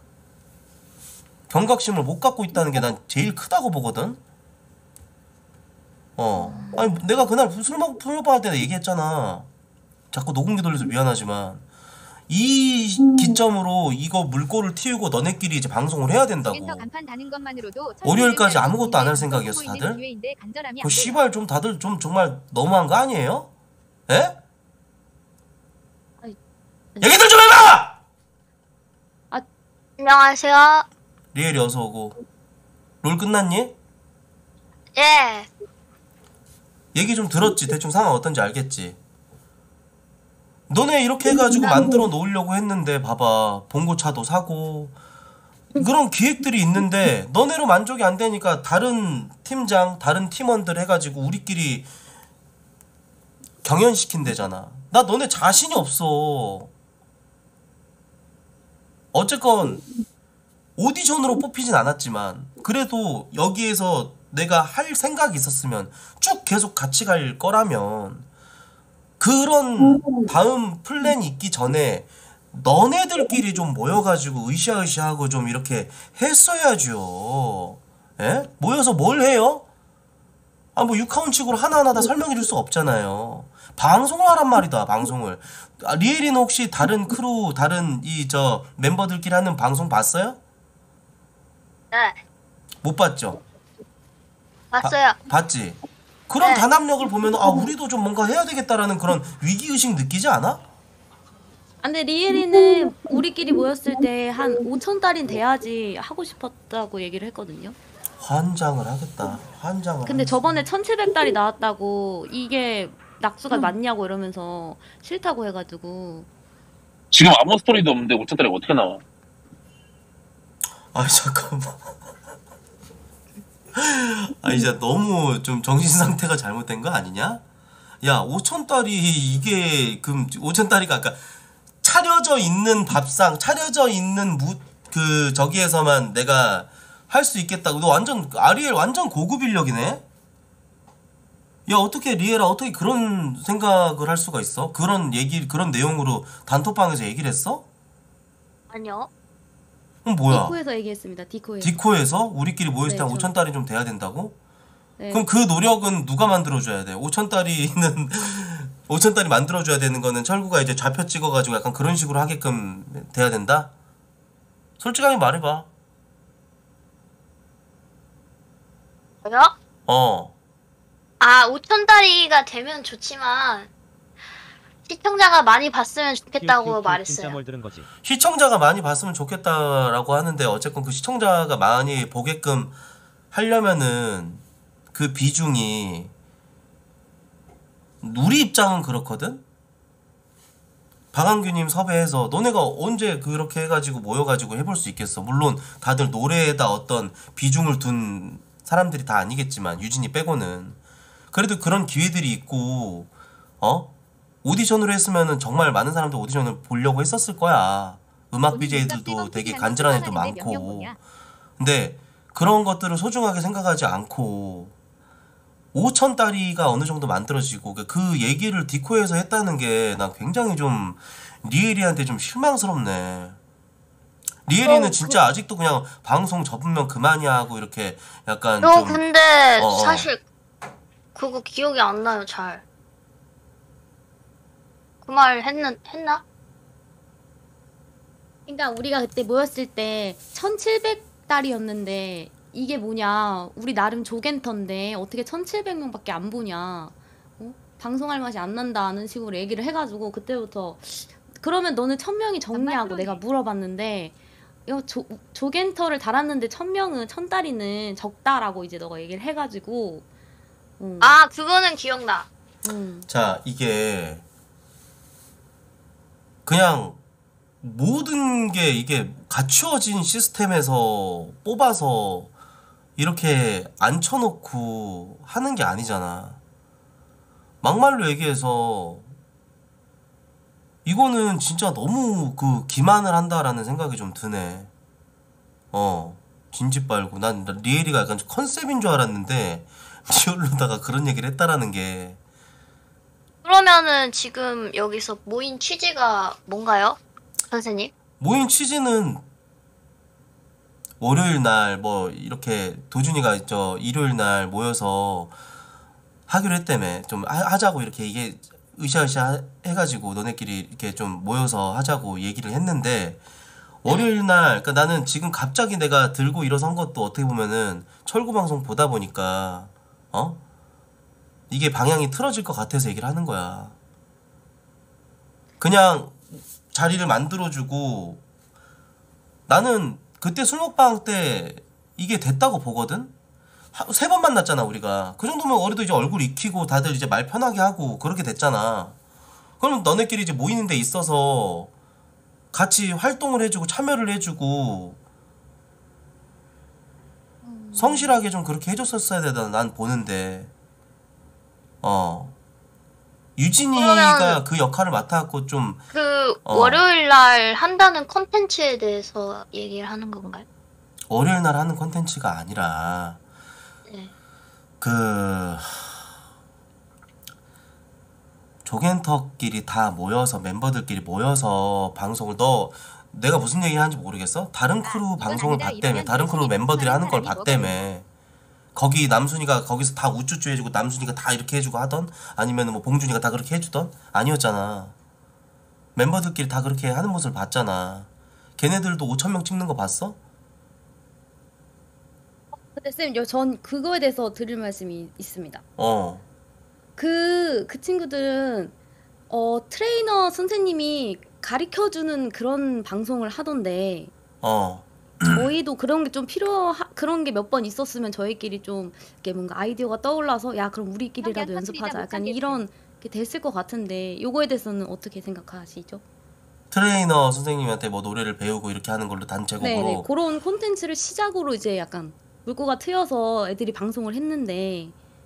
경각심을 못 갖고 있다는 게 난 제일 크다고 보거든. 어 아니 내가 그날 술 먹고 술 먹고 할 때 얘기했잖아. 자꾸 녹음기 돌려서 미안하지만 이 기점으로 이거 물꼬를 틔우고 너네끼리 이제 방송을 해야 된다고. 월요일까지 아무것도 안 할 생각이었어 다들? 그 씨발 좀 다들 좀 정말 너무한 거 아니에요? 에? 얘기들 좀 해봐! 안녕하세요. 리엘이 어서 오고. 롤 끝났니? 예. 얘기 좀 들었지? 대충 상황 어떤지 알겠지? 너네 이렇게 해가지고 만들어 놓으려고 했는데 봐봐 봉고차도 사고 그런 기획들이 있는데 너네로 만족이 안 되니까 다른 팀장 다른 팀원들 해가지고 우리끼리 경연시킨대잖아. 나 너네 자신이 없어. 어쨌건 오디션으로 뽑히진 않았지만 그래도 여기에서 내가 할 생각이 있었으면 쭉 계속 같이 갈 거라면 그런 다음 플랜이 있기 전에 너네들끼리 좀 모여가지고 으쌰으쌰하고 좀 이렇게 했어야죠. 예? 모여서 뭘 해요? 아 뭐 육하원칙으로 하나하나 다 설명해 줄 수가 없잖아요. 방송을 하란 말이다. 방송을. 아, 리엘이는 혹시 다른 크루 다른 이 저 멤버들끼리 하는 방송 봤어요? 네. 못 봤죠? 봤어요. 바, 봤지? 그런 네. 단합력을 보면 아 우리도 좀 뭔가 해야 되겠다라는 그런 위기의식 느끼지 않아? 아, 근데 리엘이는 우리끼리 모였을 때 한 오천 달인 돼야지 하고 싶었다고 얘기를 했거든요. 환장을 하겠다. 환장을. 근데 저번에 천칠백 달이 나왔다고 이게 낙수가 맞냐고 이러면서 싫다고 해가지고. 지금 아무 스토리도 없는데 오천 달이 어떻게 나와? 아 잠깐만. 아 이제 너무 좀 정신 상태가 잘못된 거 아니냐? 야 오천 달이 이게 그 오천 달이가 아까 차려져 있는 밥상 차려져 있는 무 그 저기에서만 내가 할 수 있겠다고. 너 완전 아리엘 완전 고급 인력이네. 야 어떻게 리엘아 어떻게 그런 생각을 할 수가 있어? 그런 얘기 그런 내용으로 단톡방에서 얘기를 했어? 아니요. 그럼 뭐야? 디코에서 얘기했습니다. 디코에서. 디코에서 우리끼리 모였을 때 네, 오천 달이 좀 돼야 된다고? 네. 그럼 그 노력은 누가 만들어줘야 돼? 오천 달이는 오천 달이 만들어줘야 되는 거는 철구가 이제 좌표 찍어가지고 약간 그런 식으로 하게끔 돼야 된다? 솔직하게 말해봐. 저요? 어. 아, 오천 달이가 되면 좋지만 시청자가 많이 봤으면 좋겠다고 진짜 말했어요. 뭘 들은 거지. 시청자가 많이 봤으면 좋겠다라고 하는데 어쨌건 그 시청자가 많이 보게끔 하려면은 그 비중이 우리 입장은 그렇거든? 박한규님 섭외해서 너네가 언제 그렇게 해가지고 모여가지고 해볼 수 있겠어. 물론 다들 노래에다 어떤 비중을 둔 사람들이 다 아니겠지만 유진이 빼고는 그래도 그런 기회들이 있고 어? 오디션으로 했으면은 정말 많은 사람들 오디션을 보려고 했었을 거야. 음악 비제이들도 되게 간절한 애도 많고. 근데 그런 것들을 소중하게 생각하지 않고 오천 달이가 어느 정도 만들어지고 그 얘기를 디코에서 했다는 게 난 굉장히 좀 리엘이한테 좀 실망스럽네. 리엘이는 어, 진짜 아직도 그냥 방송 접으면 그만이야 하고 이렇게 약간 어, 좀 근데 어, 어. 사실 그거 기억이 안 나요, 잘. 그 말 했는 했나? 그러니까 우리가 그때 모였을 때 천칠백 달이었는데 이게 뭐냐. 우리 나름 조겐터인데 어떻게 천칠백 명밖에 안 보냐. 어? 방송할 맛이 안 난다는 식으로 얘기를 해가지고 그때부터 그러면 너는 천 명이 적냐고 내가 물어봤는데 이거 조, 조겐터를 달았는데 천 명은 천 달이는 적다라고 이제 너가 얘기를 해가지고 음. 아 그거는 기억나. 음. 자, 이게 그냥 모든 게 이게 갖추어진 시스템에서 뽑아서 이렇게 앉혀놓고 하는 게 아니잖아. 막말로 얘기해서 이거는 진짜 너무 그 기만을 한다라는 생각이 좀 드네. 어, 진지 빨고. 난 리엘이가 약간 컨셉인 줄 알았는데 리얼로다가 그런 얘기를 했다라는 게. 그러면은 지금 여기서 모인 취지가 뭔가요, 선생님? 모인 취지는 월요일 날 뭐 이렇게 도준이가 저 일요일 날 모여서 하기로 했다며. 좀 하, 하자고 이렇게 이게 으쌰으쌰 해가지고 너네끼리 이렇게 좀 모여서 하자고 얘기를 했는데 월요일 날 그러니까 나는 지금 갑자기 내가 들고 일어선 것도 어떻게 보면은 철구 방송 보다 보니까 어? 이게 방향이 틀어질 것 같아서 얘기를 하는 거야. 그냥 자리를 만들어주고 나는 그때 술 먹방 때 이게 됐다고 보거든? 세 번 만났잖아 우리가. 그 정도면 우리도 이제 얼굴 익히고 다들 이제 말 편하게 하고 그렇게 됐잖아. 그럼 너네끼리 이제 모이는 데 있어서 같이 활동을 해주고 참여를 해주고 성실하게 좀 그렇게 해줬었어야 되다 난 보는데. 어 유진이가 그러면 그 역할을 맡아갖고 좀 그 어. 월요일 날 한다는 컨텐츠에 대해서 얘기를 하는 건가요? 월요일 날 하는 콘텐츠가 아니라 네. 그 조겐터끼리 다 모여서 멤버들끼리 모여서 방송을 너 내가 무슨 얘기 하는지 모르겠어? 다른 크루 방송을 봤다며. 다른 크루 멤버들이 하는 걸 봤다며. 거기 남순이가 거기서 다 우쭈쭈 해주고 남순이가 다 이렇게 해주고 하던 아니면 뭐 봉준이가 다 그렇게 해주던 아니었잖아. 멤버들끼리 다 그렇게 하는 모습을 봤잖아. 걔네들도 오천 명 찍는 거 봤어? 근데 쌤, 여- 전 그거에 대해서 드릴 말씀이 있습니다. 어. 그, 그 친구들은 어, 트레이너 선생님이 가르쳐주는 그런 방송을 하던데 어. 저희도 그런 게 좀 필요 그런 게 몇 번 있었으면 저희끼리 좀 이렇게 뭔가 아이디어가 떠올라서 야 그럼 우리끼리라도 성격 연습하자 터트리다 약간 못하겠음. 이런 게 됐을 것 같은데 요거에 대해서는 어떻게 생각하시죠? 트레이너 선생님한테 뭐 노래를 배우고 이렇게 하는 걸로 단체곡으로. 네네 그런 콘텐츠를 시작으로 이제 약간 물꼬가 트여서 애들이 방송을 했는데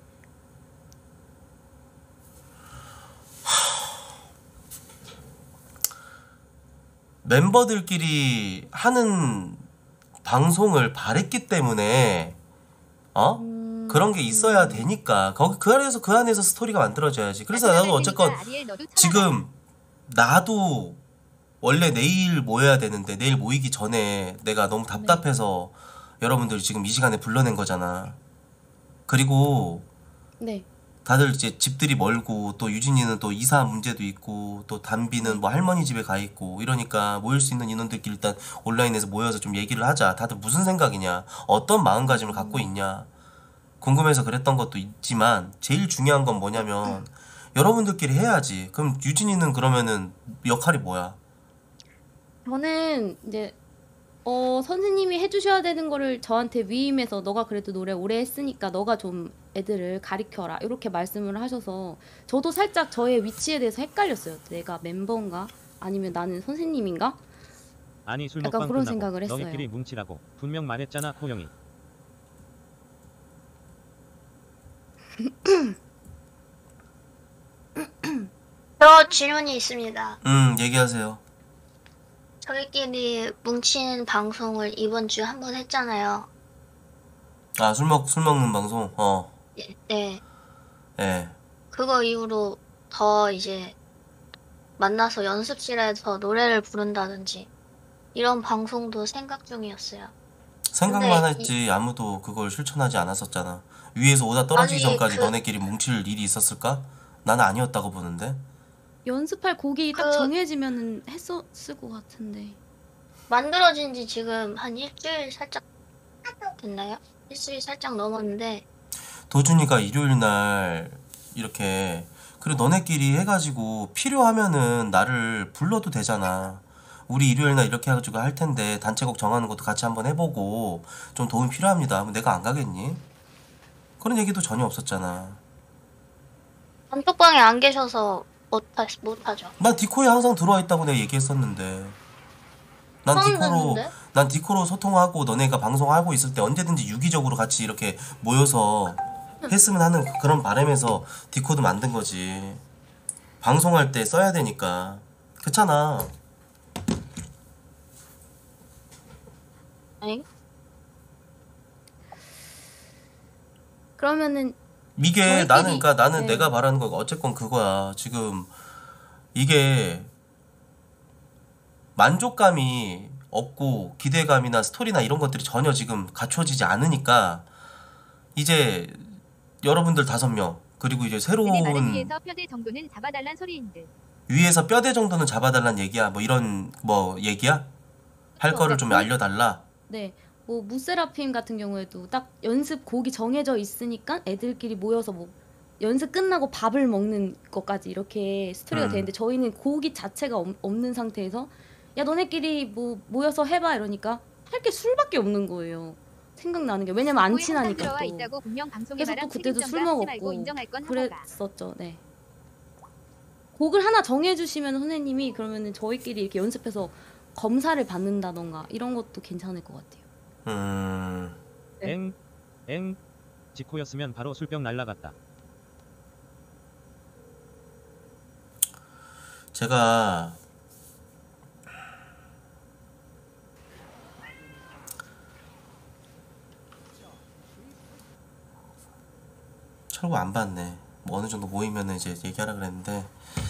멤버들끼리 하는 방송을 바랬기 때문에 어? 음, 그런 게 있어야 되니까 거기 그 안에서 그 안에서 스토리가 만들어져야지. 그래서 나도 어쨌건 지금 나도 원래 내일 모여야 되는데 내일 모이기 전에 내가 너무 답답해서 여러분들 지금 이 시간에 불러낸 거잖아. 그리고 네. 다들 이제 집들이 멀고 또 유진이는 또 이사 문제도 있고 또 담비는 뭐 할머니 집에 가 있고 이러니까 모일 수 있는 인원들끼리 일단 온라인에서 모여서 좀 얘기를 하자. 다들 무슨 생각이냐, 어떤 마음가짐을 갖고 있냐 궁금해서 그랬던 것도 있지만 제일 중요한 건 뭐냐면 여러분들끼리 해야지. 그럼 유진이는 그러면은 역할이 뭐야? 저는 이제 어 선생님이 해주셔야 되는 거를 저한테 위임해서 너가 그래도 노래 오래 했으니까 너가 좀 애들을 가르쳐라 이렇게 말씀을 하셔서 저도 살짝 저의 위치에 대해서 헷갈렸어요. 내가 멤버인가 아니면 나는 선생님인가? 아니 술 약간 먹방 그런 끝나고 생각을 했어요. 너희끼리 뭉치라고 분명 말했잖아 코영이. 저 질문이 있습니다. 음 얘기하세요. 저희끼리 뭉친 방송을 이번 주에 한 번 했잖아요. 아 술 먹 술 먹는 방송. 어. 네, 네. 예. 그거 이후로 더 이제 만나서 연습실에서 노래를 부른다든지 이런 방송도 생각 중이었어요. 생각만 근데 했지 아무도 그걸 실천하지 않았었잖아. 위에서 오다 떨어지기 아니, 전까지 그- 너네끼리 뭉칠 일이 있었을까? 나는 아니었다고 보는데. 연습할 곡이 딱 그- 정해지면은 했었을 것 같은데. 만들어진 지 지금 한 일주일 살짝 됐나요? 일주일 살짝 넘었는데 도준이가 일요일 날 이렇게 그래 너네끼리 해가지고 필요하면은 나를 불러도 되잖아. 우리 일요일 날 이렇게 해가지고 할 텐데 단체곡 정하는 것도 같이 한번 해보고 좀 도움이 필요합니다. 하면 내가 안 가겠니? 그런 얘기도 전혀 없었잖아. 단톡방에 안 계셔서 못하, 못하죠. 난 디코에 항상 들어와 있다고 내가 얘기했었는데. 난 처음 디코로 듣는데? 난 디코로 소통하고 너네가 방송하고 있을 때 언제든지 유기적으로 같이 이렇게 모여서 했으면 하는 그런 바람에서 디코도 만든 거지. 방송할 때 써야 되니까. 그렇잖아. 아니? 그러면은 이게 저희끼리- 나는 그러니까 나는 네. 내가 말하는 거 어쨌건 그거야. 지금 이게 만족감이 없고 기대감이나 스토리나 이런 것들이 전혀 지금 갖춰지지 않으니까 이제 여러분들 다섯 명 그리고 이제 근데 말은 새로운 위에서 뼈대 정도는 잡아달란 소리인 듯. 위에서 뼈대 정도는 잡아달란 얘기야. 뭐 이런 뭐 얘기야? 할 어, 거를 좀 그- 알려달라. 네, 뭐 무세라핌 같은 경우에도 딱 연습 곡이 정해져 있으니까 애들끼리 모여서 뭐 연습 끝나고 밥을 먹는 것까지 이렇게 스토리가 음. 되는데 저희는 곡이 자체가 없, 없는 상태에서 야 너네끼리 뭐 모여서 해봐 이러니까 할 게 술밖에 없는 거예요. 생각나는 게 왜냐면 안 고에 항상 친하니까 들어와 또 있다고 분명 방송에 계속 말한 또 그때도 술 책임전가 하지 말고 먹었고 인정할 건 하다가. 그랬었죠. 네. 곡을 하나 정해주시면 선생님이 그러면은 저희끼리 이렇게 연습해서 검사를 받는다던가 이런 것도 괜찮을 것 같아요. 음. 네. 엥, 엥. 지코였으면 바로 술병 날라갔다. 제가 철구 안 봤네. 뭐 어느 정도 모이면은 이제 얘기하라 그랬는데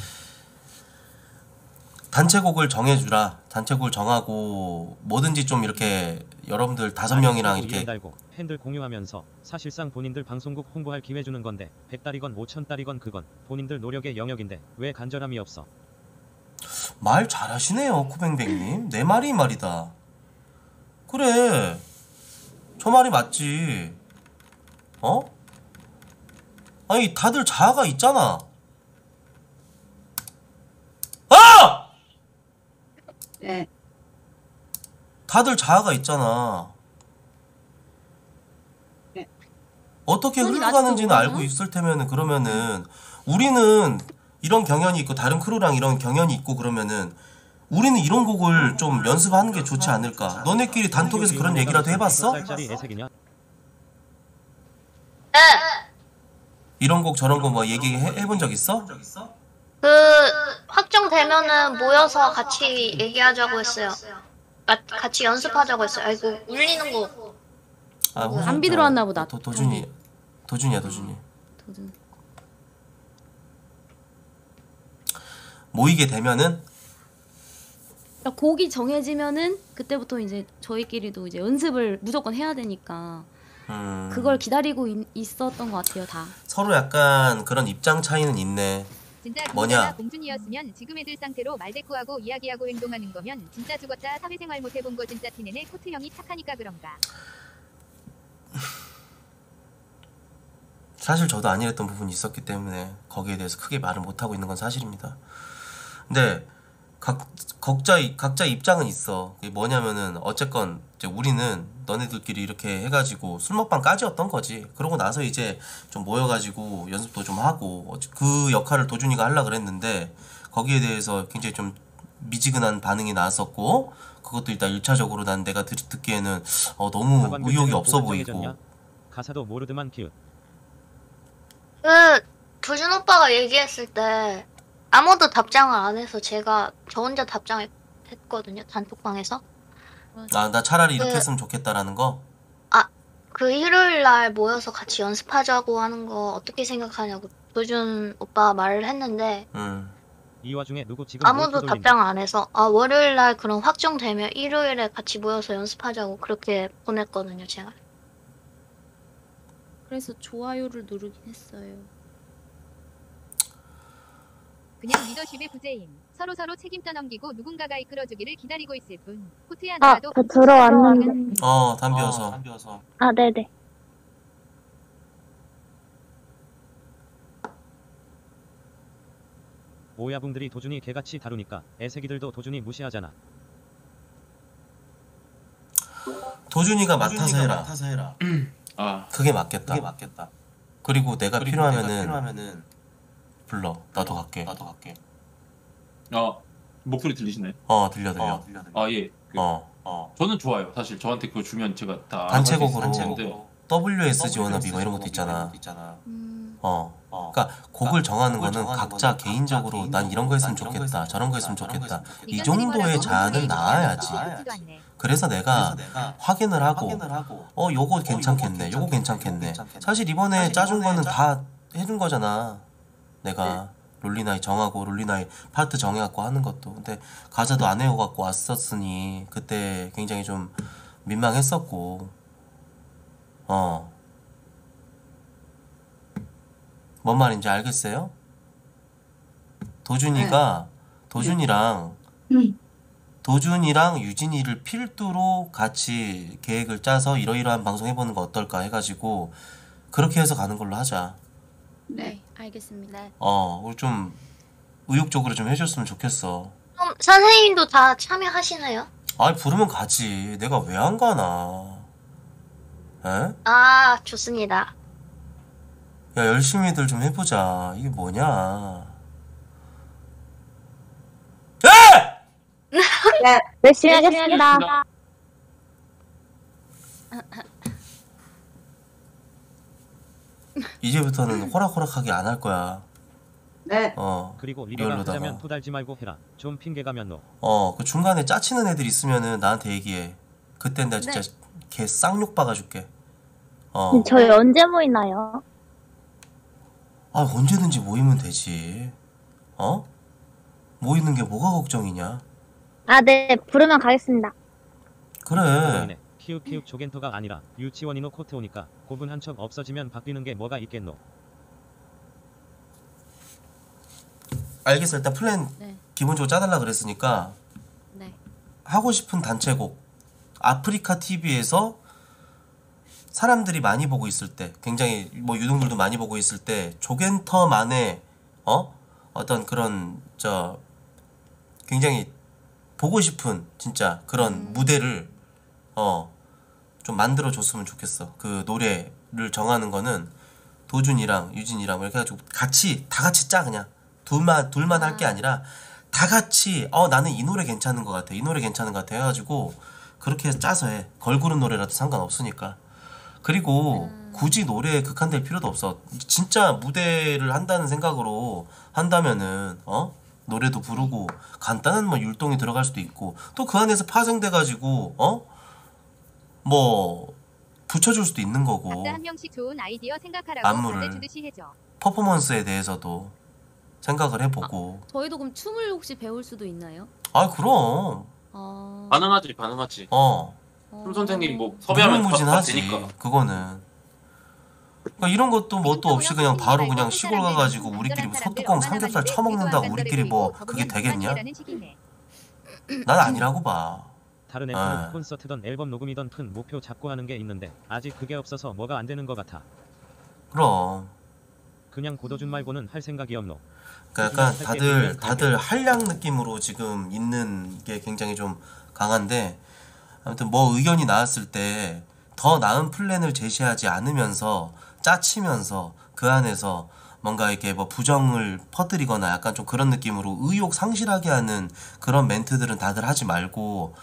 단체곡을 정해주라. 단체곡을 정하고 뭐든지 좀 이렇게 여러분들 다섯 명이랑 이름 이렇게 달고 핸들 공유하면서 사실상 본인들 방송국 홍보할 기회 주는 건데 백 달이건 오천 달이건 그건 본인들 노력의 영역인데 왜 간절함이 없어? 말 잘하시네요, 코뱅뱅님. 내 말이 이 말이다. 그래, 저 말이 맞지. 어? 아니 다들 자아가 있잖아. 아! 네. 다들 자아가 있잖아. 네. 어떻게 손이 흘러가는지는 나지도 알고 모르나? 있을 테면은 그러면은 우리는 이런 경연이 있고 다른 크루랑 이런 경연이 있고 그러면은 우리는 이런 곡을 좀 연습하는 게 좋지 않을까? 너네끼리 단톡에서 그런 얘기라도 해봤어? 쌀짜리 애색이냐? 네! 이런 곡 저런 거 뭐 얘기해 해본 적 있어? 그 확정되면은 모여서 같이 얘기하자고 했어요. 가, 같이 연습하자고 했어요. 아이고 울리는 거. 아, 감비 들어왔나 보다. 도, 도준이 도준이야 도준이. 도전. 모이게 되면은 그러니까 곡이 정해지면은 그때부터 이제 저희끼리도 이제 연습을 무조건 해야 되니까 음, 그걸 기다리고 있, 있었던 것 같아요 다. 서로 약간 그런 입장 차이는 있네. 진짜 뭐냐? 뭐냐? 공준이었으면 지금 애들 상태로 말대꾸하고 이야기하고 행동하는 거면 진짜 죽었다. 사회생활 못 해본 거 진짜 티내네. 코트 형이 착하니까 그런가. 사실 저도 아니랬던 부분이 있었기 때문에 거기에 대해서 크게 말을 못하고 있는 건 사실입니다. 근데 각, 각자, 각자 입장은 있어. 그게 뭐냐면은 어쨌건 이제 우리는 너네들끼리 이렇게 해가지고 술 먹방까지였던 거지. 그러고 나서 이제 좀 모여가지고 연습도 좀 하고 어찌- 그 역할을 도준이가 하려고 그랬는데 거기에 대해서 굉장히 좀 미지근한 반응이 나왔었고 그것도 일단 일차적으로 난 내가 듣, 듣기에는 어, 너무 사관교 의욕이 때는 없어 뭐가 보이고 정해졌냐? 가사도 모르드만 키읔. 그 두준 오빠가 얘기했을 때 아무도 답장을 안 해서 제가 저 혼자 답장을 했거든요. 단톡방에서. 아, 나 차라리 이렇게 그- 했으면 좋겠다라는 거? 그 일요일 날 모여서 같이 연습하자고 하는 거 어떻게 생각하냐고 두준 오빠가 말을 했는데 음. 이 와중에 누구 지금 아무도 몰표 돌린다. 답장을 안 해서 아 월요일 날 그럼 확정되면 일요일에 같이 모여서 연습하자고 그렇게 보냈거든요. 제가. 그래서 좋아요를 누르긴 했어요. 그냥 리더십의 부재임. 서로 서로 책임 떠넘기고 누군가가 이끌어주기를 기다리고 있을 뿐. 코트야 아, 너라도 저 들어왔는데. 어, 담비어서. 아, 네네. 오야붕들이 도준이 개같이 다루니까 애새끼들도 도준이 무시하잖아. 도준이가 맡아서 해라. 아, 그게 맞겠다. 그게 맞겠다. 그리고 내가 그리고 필요하면은, 내가 필요하면은 불러. 나도 갈게. 나도 갈게. 어, 목소리 들리시나요? 어 들려 들려. 어, 아, 예. 그, 어 어. 저는 좋아요. 사실 저한테 그거 주면 제가 다 단체곡으로 단체인데. 더블유에스지 워너비 뭐 이런 것도 있잖아. 음, 어. 그러니까 곡을 정하는 거는 각자 개인적으로 난 이런 거 했으면 좋겠다. 저런 거 했으면 좋겠다. 이 정도의 자아는 나와야지. 그래서 내가 확인을 하고 어 요거 괜찮겠네. 요거 괜찮겠네. 사실 이번에 짜준 거는 다 해준 거잖아. 내가 롤리나이 정하고 롤리나이 파트 정해갖고 하는 것도. 근데 가사도 안 외워갖고 왔었으니 그때 굉장히 좀 민망했었고. 어. 뭔 말인지 알겠어요? 도준이가 도준이랑 도준이랑 유진이를 필두로 같이 계획을 짜서 이러이러한 방송 해보는 거 어떨까 해가지고 그렇게 해서 가는 걸로 하자. 네, 알겠습니다. 어, 우리 좀 의욕적으로 좀 해줬으면 좋겠어. 그럼 선생님도 다 참여하시나요? 아이 부르면 가지. 내가 왜 안 가나? 에? 아, 좋습니다. 야 열심히들 좀 해보자. 이게 뭐냐? 네, 열심히 하겠습니다. 이제부터는 호락호락하게 안 할 거야. 네. 어. 그리고 리더가 리얼로다가. 하자면 토달지 말고 해라. 좀 핑계가면 너. 어, 그 중간에 짜치는 애들 있으면은 나한테 얘기해. 그땐 내가 진짜 개 쌍욕 박아줄게. 어. 저희 언제 모이나요? 아, 언제든지 모이면 되지. 어? 모이는 게 뭐가 걱정이냐? 아, 네, 부르면 가겠습니다. 그래. 키읔 키읔 조겐터가 아니라 유치원이노 코트 오니까 고분 한 척 없어지면 바뀌는 게 뭐가 있겠노. 알겠어. 일단 플랜 네. 기본적으로 짜달라 그랬으니까 네. 하고 싶은 단체곡 아프리카 티비에서 사람들이 많이 보고 있을 때, 굉장히 뭐 유동들도 많이 보고 있을 때 조겐터만의 어 어떤 그런 저 굉장히 보고 싶은 진짜 그런 음. 무대를 어 좀 만들어 줬으면 좋겠어. 그 노래를 정하는 거는 도준이랑 유진이랑 이렇게 해가지고 같이 다 같이 짜. 그냥 둘만 둘만 할 게 아니라 다 같이 어 나는 이 노래 괜찮은 것 같아, 이 노래 괜찮은 것 같아 해가지고 그렇게 짜서 해. 걸그룹 노래라도 상관없으니까. 그리고 굳이 노래에 극한될 필요도 없어. 진짜 무대를 한다는 생각으로 한다면은 어 노래도 부르고 간단한 뭐 율동이 들어갈 수도 있고 또 그 안에서 파생돼가지고 어 뭐 붙여줄 수도 있는 거고. 각자 한 명씩 좋은 아이디어 생각하라고 안무를. 답을 주듯이 해줘. 퍼포먼스에 대해서도 생각을 해보고. 저희도 그럼 춤을 혹시 배울 수도 있나요? 아 그럼. 어. 가능하지, 가능하지. 어. 춤 선생님 뭐 섭외하면 다, 다 무궁무진하지. 되니까. 그거는. 그러니까 이런 것도 뭣도 없이 그냥 바로 그냥 시골 가가지고 우리끼리 뭐 소뚜껑 삼겹살 처먹는다고 우리끼리 뭐 그게 되겠냐? 난 아니라고 봐. 다른 아. 앱은 콘서트던 앨범 녹음이던 큰 목표 잡고 하는 게 있는데 아직 그게 없어서 뭐가 안 되는 것 같아. 그럼. 그냥 고도준 말고는 할 생각이 없노. 그러니까 약간 다들 다들 한량 느낌으로 지금 있는 게 굉장히 좀 강한데 아무튼 뭐 의견이 나왔을 때 더 나은 플랜을 제시하지 않으면서 짜치면서 그 안에서 뭔가 이렇게 뭐 부정을 퍼뜨리거나 약간 좀 그런 느낌으로 의욕 상실하게 하는 그런 멘트들은 다들 하지 말고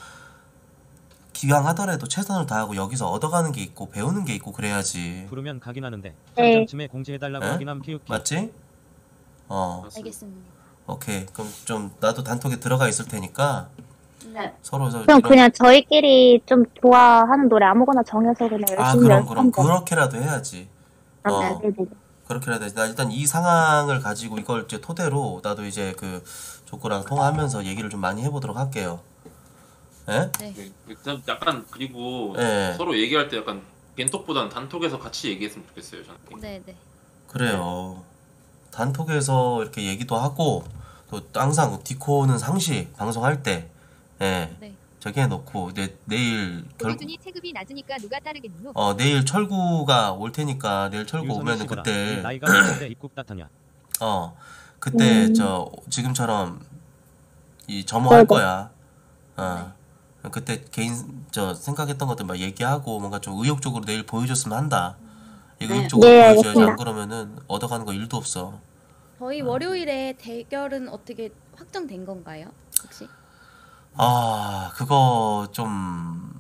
기왕하더라도 최선을 다하고 여기서 얻어가는 게 있고 배우는 게 있고 그래야지. 부르면 가긴 하는데 네. 삼점쯤에 공지해달라고 에? 하긴 함 키읔 키읔. 맞지? 어 알겠습니다. 오케이. 그럼 좀 나도 단톡에 들어가 있을 테니까 네. 서로 서 그럼 그냥 저희끼리 좀 좋아하는 노래 아무거나 정해서 그냥 열심히 아 그럼 그럼 연습하면 돼요. 그렇게라도 해야지. 아, 어 네네. 그렇게라도 해야지. 나 일단 이 상황을 가지고 이걸 이제 토대로 나도 이제 그 조코랑 통화하면서 얘기를 좀 많이 해보도록 할게요. 예? 네. 네, 일단 약간 그리고 예. 서로 얘기할 때 약간 겐톡보다는 단톡에서 같이 얘기했으면 좋겠어요, 저는. 네, 네. 그래요. 단톡에서 이렇게 얘기도 하고 또 항상 디코는 상시 방송할 때 예. 네. 저기 해놓고 이제 내일 결 도준이 체급이 낮으니까 누가 따르겠노? 어 내일 철구가 올 테니까 내일 철구 유선이 오면은 씨보라. 그때 이 나이가 몇인데 입국 따타냐. 어 그때 음. 저 지금처럼 이 점호할 네네. 거야. 어 그때 개인 저 생각했던 것들 막 얘기하고 뭔가 좀 의욕적으로 내일 보여줬으면 한다. 이거 네. 의욕적으로 네, 보여줘야지. 알겠습니다. 안 그러면은 얻어가는 거 일도 없어. 저희 월요일에 대결은 어떻게 확정된 건가요? 혹시? 아 그거 좀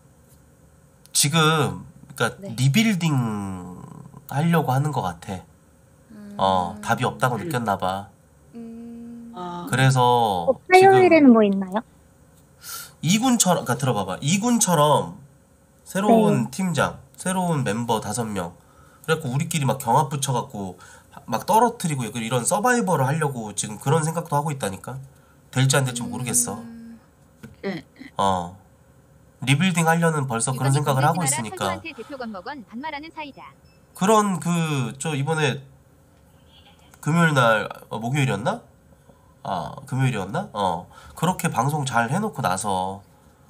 지금 그러니까 네. 리빌딩 하려고 하는 것 같아. 음... 어 답이 없다고 느꼈나 봐. 음... 아, 그래서 어, 화요일에는 뭐 있나요? 이군처럼 그러니까 들어봐봐. 이군처럼 새로운 팀장, 새로운 멤버 다섯 명. 그래갖고 우리끼리 막 경합 붙여갖고 막 떨어뜨리고 이런 서바이벌을 하려고 지금 그런 생각도 하고 있다니까. 될지 안 될지 모르겠어. 음... 네. 어 리빌딩 하려는 벌써 그런 유선이 생각을 하고 건들기마라 있으니까. 탈구한테 대표 건먹은 반말하는 사이다. 그런 그 저 이번에 금요일 날 어, 목요일이었나? 아 금요일이었나? 어 그렇게 방송 잘 해놓고 나서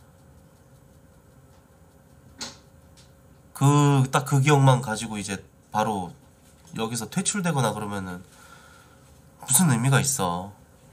그 딱 그 기억만 가지고 이제 바로 여기서 퇴출되거나 그러면은 무슨 의미가 있어?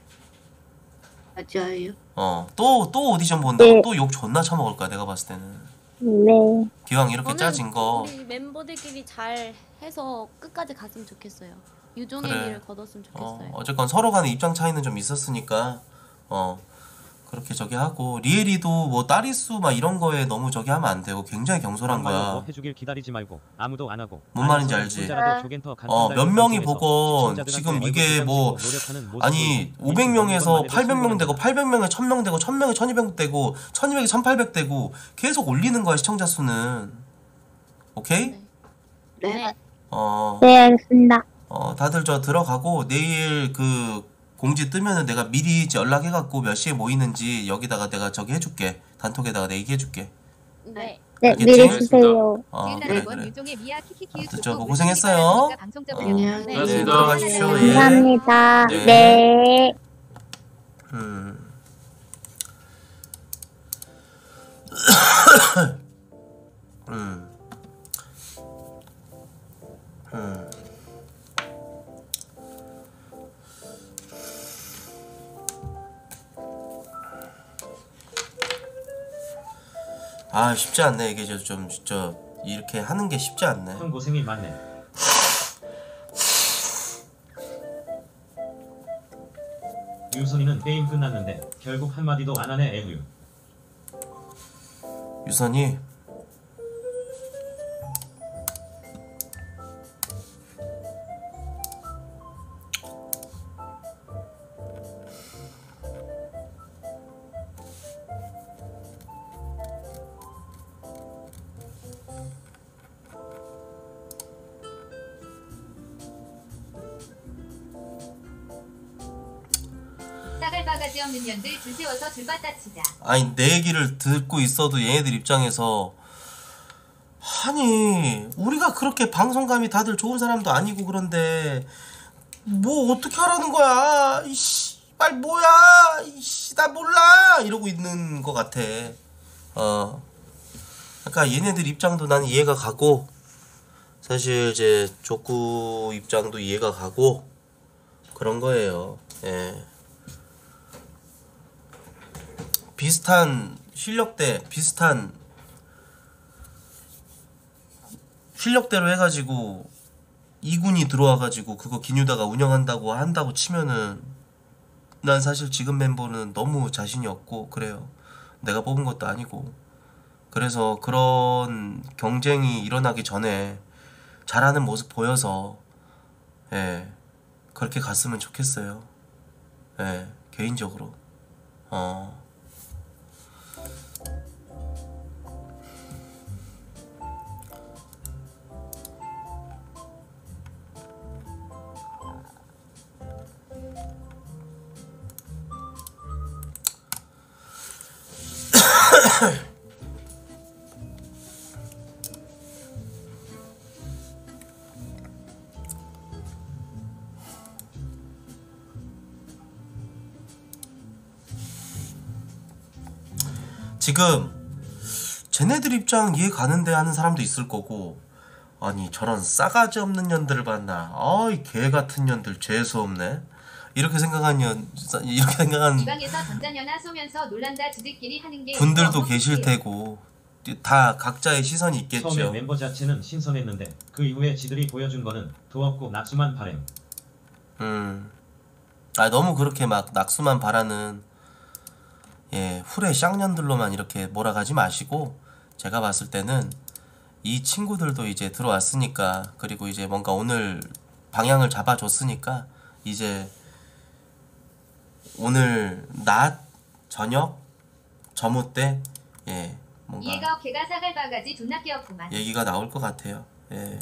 맞아요. 어 또 또 오디션 본다고 네. 또 욕 존나 처먹을 거야 내가 봤을 때는. 네. 기왕 이렇게 저는 짜진 거 우리 멤버들끼리 잘 해서 끝까지 갔으면 좋겠어요. 유종의 그래. 미를 거뒀으면 좋겠어요. 어, 어쨌건 서로 간의 입장 차이는 좀 있었으니까 어 그렇게 저기 하고 리엘이도 뭐 딸이수 막 이런 거에 너무 저기 하면 안 되고 굉장히 경솔한 정말로 거야. 뭐 해주길 기다리지 말고 아무도 안 하고 뭔 말인지 아니면 알지? 혼자라도 조겐터 간판 어, 달고 몇 명이 방송에서 보건 시청자들한테 지금 얼굴 이게 좀 뭐 띄우고 노력하는 모습 아니 보이고 오백 명에서 이것만 해도 팔백 명 되고 충분합니다. 팔백 명에 천 명 되고 천 명에 천이백 되고 천이백에 천팔백 되고 계속 올리는 거야 시청자 수는. 오케이? 네. 네. 어, 네, 알겠습니다. 어 다들 저 들어가고 내일 그 공지 뜨면은 내가 미리 연락해갖고 몇 시에 모이는지 여기다가 내가 저기 해줄게. 단톡에다가 내 얘기해줄게. 네. 네, 알겠지? 미리 주세요. 어 지은 그래 나라권 그래. 유종의 미야 키키키우 아무튼 좋고 저 물고기 고생했어요. 빨아주니까 방송 좀 어, 해요. 네. 네, 들어가십시오. 예. 감사합니다. 네. 네. 음. 음. 음. 아 쉽지 않네 이게 저 좀 진짜 이렇게 하는 게 쉽지 않네. 형 고생이 많네. 유선이는 게임 끝났는데 결국 한마디도 안 하네 에휴. 유선이 싸갈 바가지 없는 년들 줄 세워서 줄받다 치자. 아니 내 얘기를 듣고 있어도 얘네들 입장에서 아니 우리가 그렇게 방송감이 다들 좋은 사람도 아니고 그런데 뭐 어떻게 하라는 거야 이씨 말 뭐야 이씨 나 몰라 이러고 있는 것 같아. 어 그러니까 얘네들 입장도 난 이해가 가고 사실 이제 족구 입장도 이해가 가고 그런 거예요. 예. 비슷한 실력대 비슷한 실력대로 해가지고 이군이 들어와가지고 그거 기뉴다가 운영한다고 한다고 치면은 난 사실 지금 멤버는 너무 자신이 없고 그래요. 내가 뽑은 것도 아니고 그래서 그런 경쟁이 일어나기 전에 잘하는 모습 보여서 예 그렇게 갔으면 좋겠어요. 예 개인적으로 어 지금 쟤네들 입장 이해 가는데 하는 사람도 있을 거고 아니 저런 싸가지 없는 년들을 봤나 아이 개 같은 년들 재수없네 이렇게 생각하는 이렇게 생각하는 이 방에서 던자녀나 쏘면서 놀란다 지들끼리 하는 게 분들도 너무 계실 웃겨요. 테고 다 각자의 시선이 있겠죠. 처음에 멤버 자체는 신선했는데 그 이후에 지들이 보여준 거는 도 없고 낙수만 바램. 음. 아 너무 그렇게 막 낙수만 바라는 예 후레 쌍년들로만 이렇게 몰아가지 마시고 제가 봤을 때는 이 친구들도 이제 들어왔으니까 그리고 이제 뭔가 오늘 방향을 잡아줬으니까 이제 오늘 낮 저녁 점호 때 예 뭔가 얘가 걔가 사갈바가지 존나 귀엽구만. 얘기가 나올 것 같아요. 예.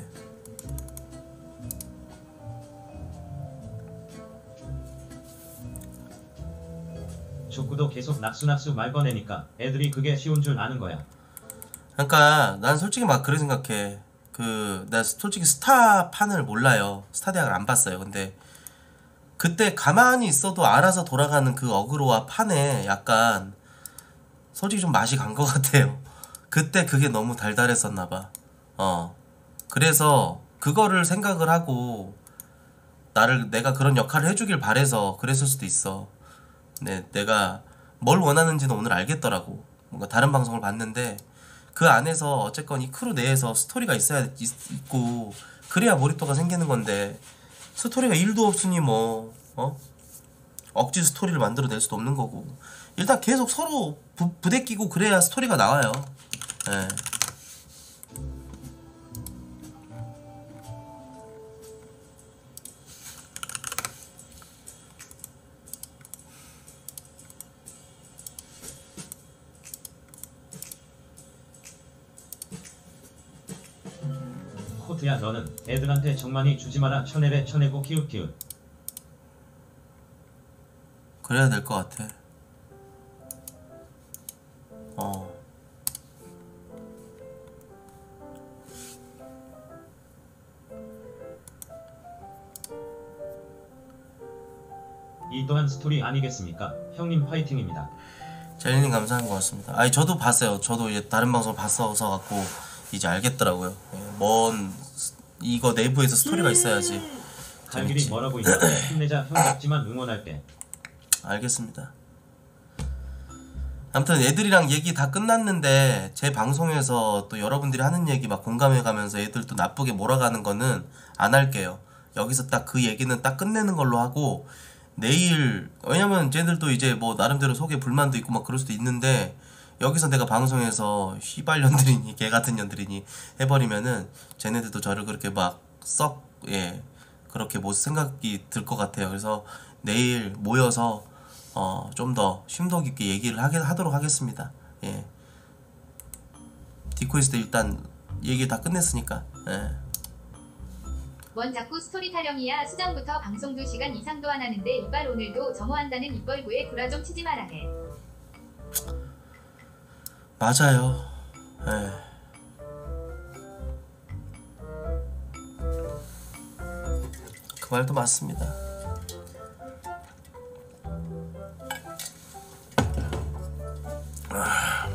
족구도 계속 낙수낙수 말 꺼내니까 애들이 그게 쉬운 줄 아는 거야. 그러니까 난 솔직히 막 그래 생각해. 그 나 솔직히 스타 판을 몰라요. 스타 대학을 안 봤어요. 근데 그때 가만히 있어도 알아서 돌아가는 그 어그로와 판에 약간 솔직히 좀 맛이 간 것 같아요. 그때 그게 너무 달달했었나 봐. 어. 그래서 그거를 생각을 하고 나를 내가 그런 역할을 해주길 바래서 그랬을 수도 있어. 근데 내가 뭘 원하는지는 오늘 알겠더라고. 뭔가 다른 방송을 봤는데 그 안에서 어쨌건 이 크루 내에서 스토리가 있어야 있, 있고 그래야 몰입도가 생기는 건데 스토리가 일도 없으니 뭐 어? 억지 스토리를 만들어낼 수도 없는 거고 일단 계속 서로 부, 부대끼고 그래야 스토리가 나와요. 예. 코트야 너는 애들한테 정만이 주지 마라. 쳐내래 쳐내고 키읔키읔. 그래야 될 것 같아. 어. 이 또한 스토리 아니겠습니까? 형님 화이팅입니다. 젤리님 감사한 것 같습니다. 아니 저도 봤어요. 저도 이제 다른 방송 봤어서 갖고 이제 알겠더라고요. 예, 뭔 이거 내부에서 스토리가 있어야지. 갈 길이 재밌지. 멀어 보인다. 힘내자. 형 같지만 응원할게. 알겠습니다. 아무튼 애들이랑 얘기 다 끝났는데 제 방송에서 또 여러분들이 하는 얘기 막 공감해가면서 애들 또 나쁘게 몰아가는 거는 안 할게요. 여기서 딱 그 얘기는 딱 끝내는 걸로 하고 내일 왜냐면 쟤들도 이제 뭐 나름대로 속에 불만도 있고 막 그럴 수도 있는데 여기서 내가 방송에서 휘발년들이니 개같은 년들이니 해버리면은 쟤네들도 저를 그렇게 막 썩 예 그렇게 못 생각이 들 것 같아요. 그래서 내일 모여서 어 좀 더 심도 깊게 얘기를 하게 하도록 하겠습니다. 예 디코이스도 일단 얘기 다 끝냈으니까 예. 뭔 자꾸 스토리 타령이야. 수전부터 방송 두 시간 이상도 안 하는데 이발 오늘도 점호한다는 입벌구에 구라 좀 치지 말아 해. 맞아요. 예. 그 말도 맞습니다. 아.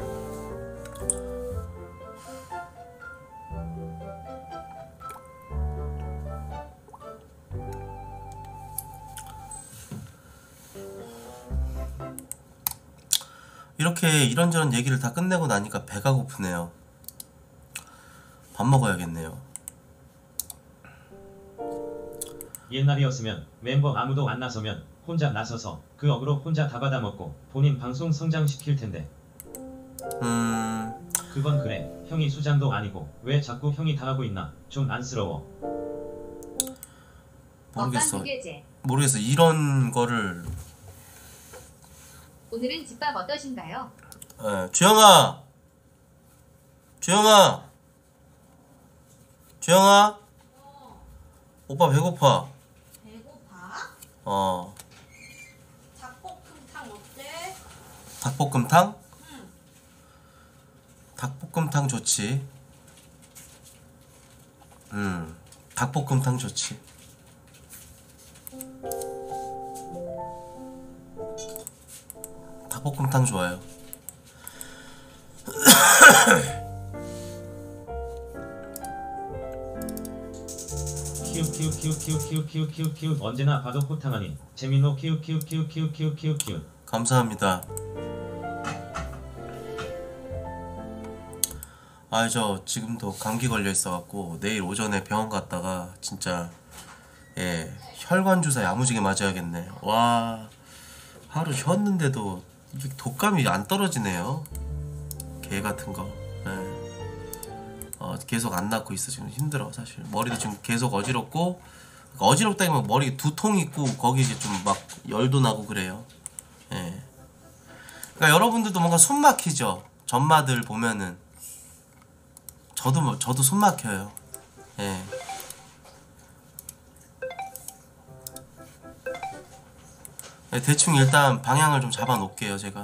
이렇게 이런저런 얘기를 다 끝내고 나니까 배가 고프네요. 밥 먹어야겠네요. 옛날이었으면 멤버 아무도 안 나서면 혼자 나서서 그 어그로 혼자 다 받아먹고 본인 방송 성장시킬 텐데. 음... 그건 그래. 형이 수장도 아니고 왜 자꾸 형이 다 하고 있나. 좀 안쓰러워. 모르겠어. 먹방 두개제. 모르겠어. 이런 거를 오늘은 집밥 어떠신가요? 예, 주영아! 주영아! 주영아? 어, 오빠 배고파. 배고파? 어. 닭볶음탕 어때? 닭볶음탕? 응. 닭볶음탕 좋지. 음, 닭볶음탕 좋지. 닭볶음탕 좋아요. 키읔키읔 키우 키우 키우 키우 키우 키우 언제나 봐도 호탕하니 재민호 키우 키우 키우 키우 키우 키우 키우. 감사합니다. 아 저 지금도 감기 걸려 있어갖고 내일 오전에 병원 갔다가 진짜 예 혈관 주사 야무지게 맞아야겠네. 와 하루 쉬었는데도 이게 독감이 안 떨어지네요. 개 같은 거. 예. 어 계속 안 낫고 있어. 지금 힘들어 사실. 머리도 지금 계속 어지럽고 어지럽다기만 머리 두통 있고 거기 이제 좀 막 열도 나고 그래요. 예. 그러니까 여러분들도 뭔가 숨 막히죠. 전마들 보면은 저도 뭐 저도 숨 막혀요. 예. 예, 대충 일단 방향을 좀 잡아 놓을게요 제가.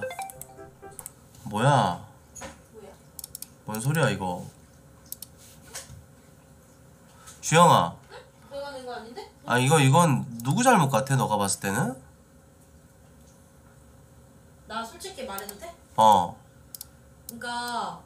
뭐야? 뭔 소리야 이거? 주영아. 내가 낸 거 아닌데? 아 이거 이건 누구 잘못 같아 너가 봤을 때는? 나 솔직히 말해도 돼? 어. 그러니까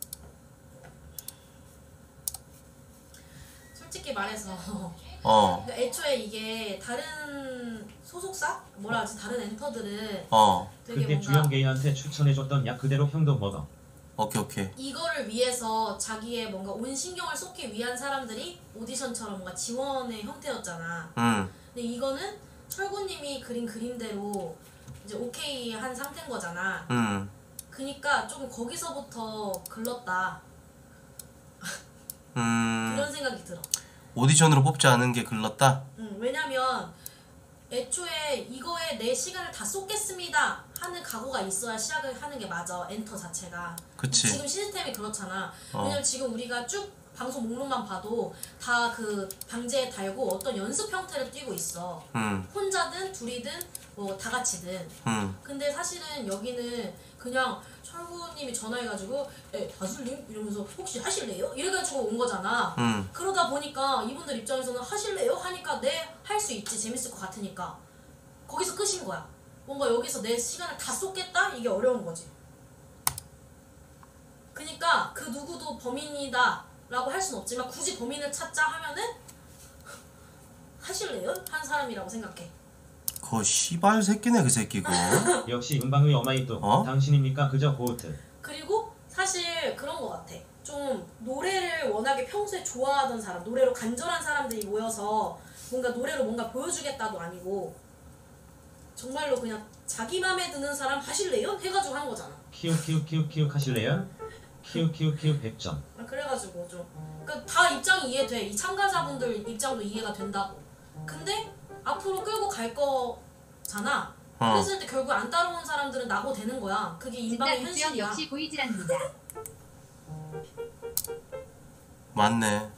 솔직히 말해서 어. 그러니까 애초에 이게 다른 소속사? 뭐라 하지? 다른 엔터들은 어. 되게 그때 뭔가 주영게이한테 추천해줬던 약 그대로 형도 먹어. 오케이 오케이. 이거를 위해서 자기의 뭔가 온 신경을 쏟기 위한 사람들이 오디션처럼 뭔가 지원의 형태였잖아. 음. 근데 이거는 철구님이 그린 그림대로 이제 오케이 한 상태인 거잖아. 음. 그니까 조금 거기서부터 글렀다. 음. 그런 생각이 들어. 오디션으로 뽑지 않은 게 글렀다? 응, 왜냐면 애초에 이거에 내 시간을 다 쏟겠습니다 하는 각오가 있어야 시작을 하는 게 맞아. 엔터 자체가. 그치. 지금 시스템이 그렇잖아. 어. 왜냐면 지금 우리가 쭉 방송 목록만 봐도 다 그 방제에 달고 어떤 연습 형태를 띄고 있어. 음. 혼자든 둘이든 뭐 다 같이든. 음. 근데 사실은 여기는 그냥 철구님이 전화해가지고 에 다슬님 이러면서 혹시 하실래요? 이래가지고 온 거잖아. 음. 그러다 보니까 이분들 입장에서는 하실래요? 하니까 네 할 수 있지 재밌을 것 같으니까 거기서 끝인 거야. 뭔가 여기서 내 시간을 다 쏟겠다? 이게 어려운 거지. 그니까 그 누구도 범인이다 라고 할 순 없지만 굳이 범인을 찾자 하면은 하실래요? 한 사람이라고 생각해. 거 씨발 새끼네 그 새끼고. 역시 음방의 어마이또. 어? 당신입니까 그저 고트. 그리고 사실 그런 거 같아. 좀 노래를 워낙에 평소에 좋아하던 사람, 노래로 간절한 사람들이 모여서 뭔가 노래로 뭔가 보여주겠다도 아니고 정말로 그냥 자기 맘에 드는 사람 하실래요? 해가지고 한 거잖아. 키우 키우 키우 키우 하실래요? 키우 키우 키우 백 점. 그래가지고 좀 그러니까 다 입장이 이해돼. 이 참가자분들 입장도 이해가 된다고. 근데 앞으로 끌고 갈 거잖아. 어. 그랬을 때 결국 안 따라온 사람들은 나고 되는 거야. 그게 인방의 진짜 구수영 현실이야. 역시 보이질 않는다. 맞네.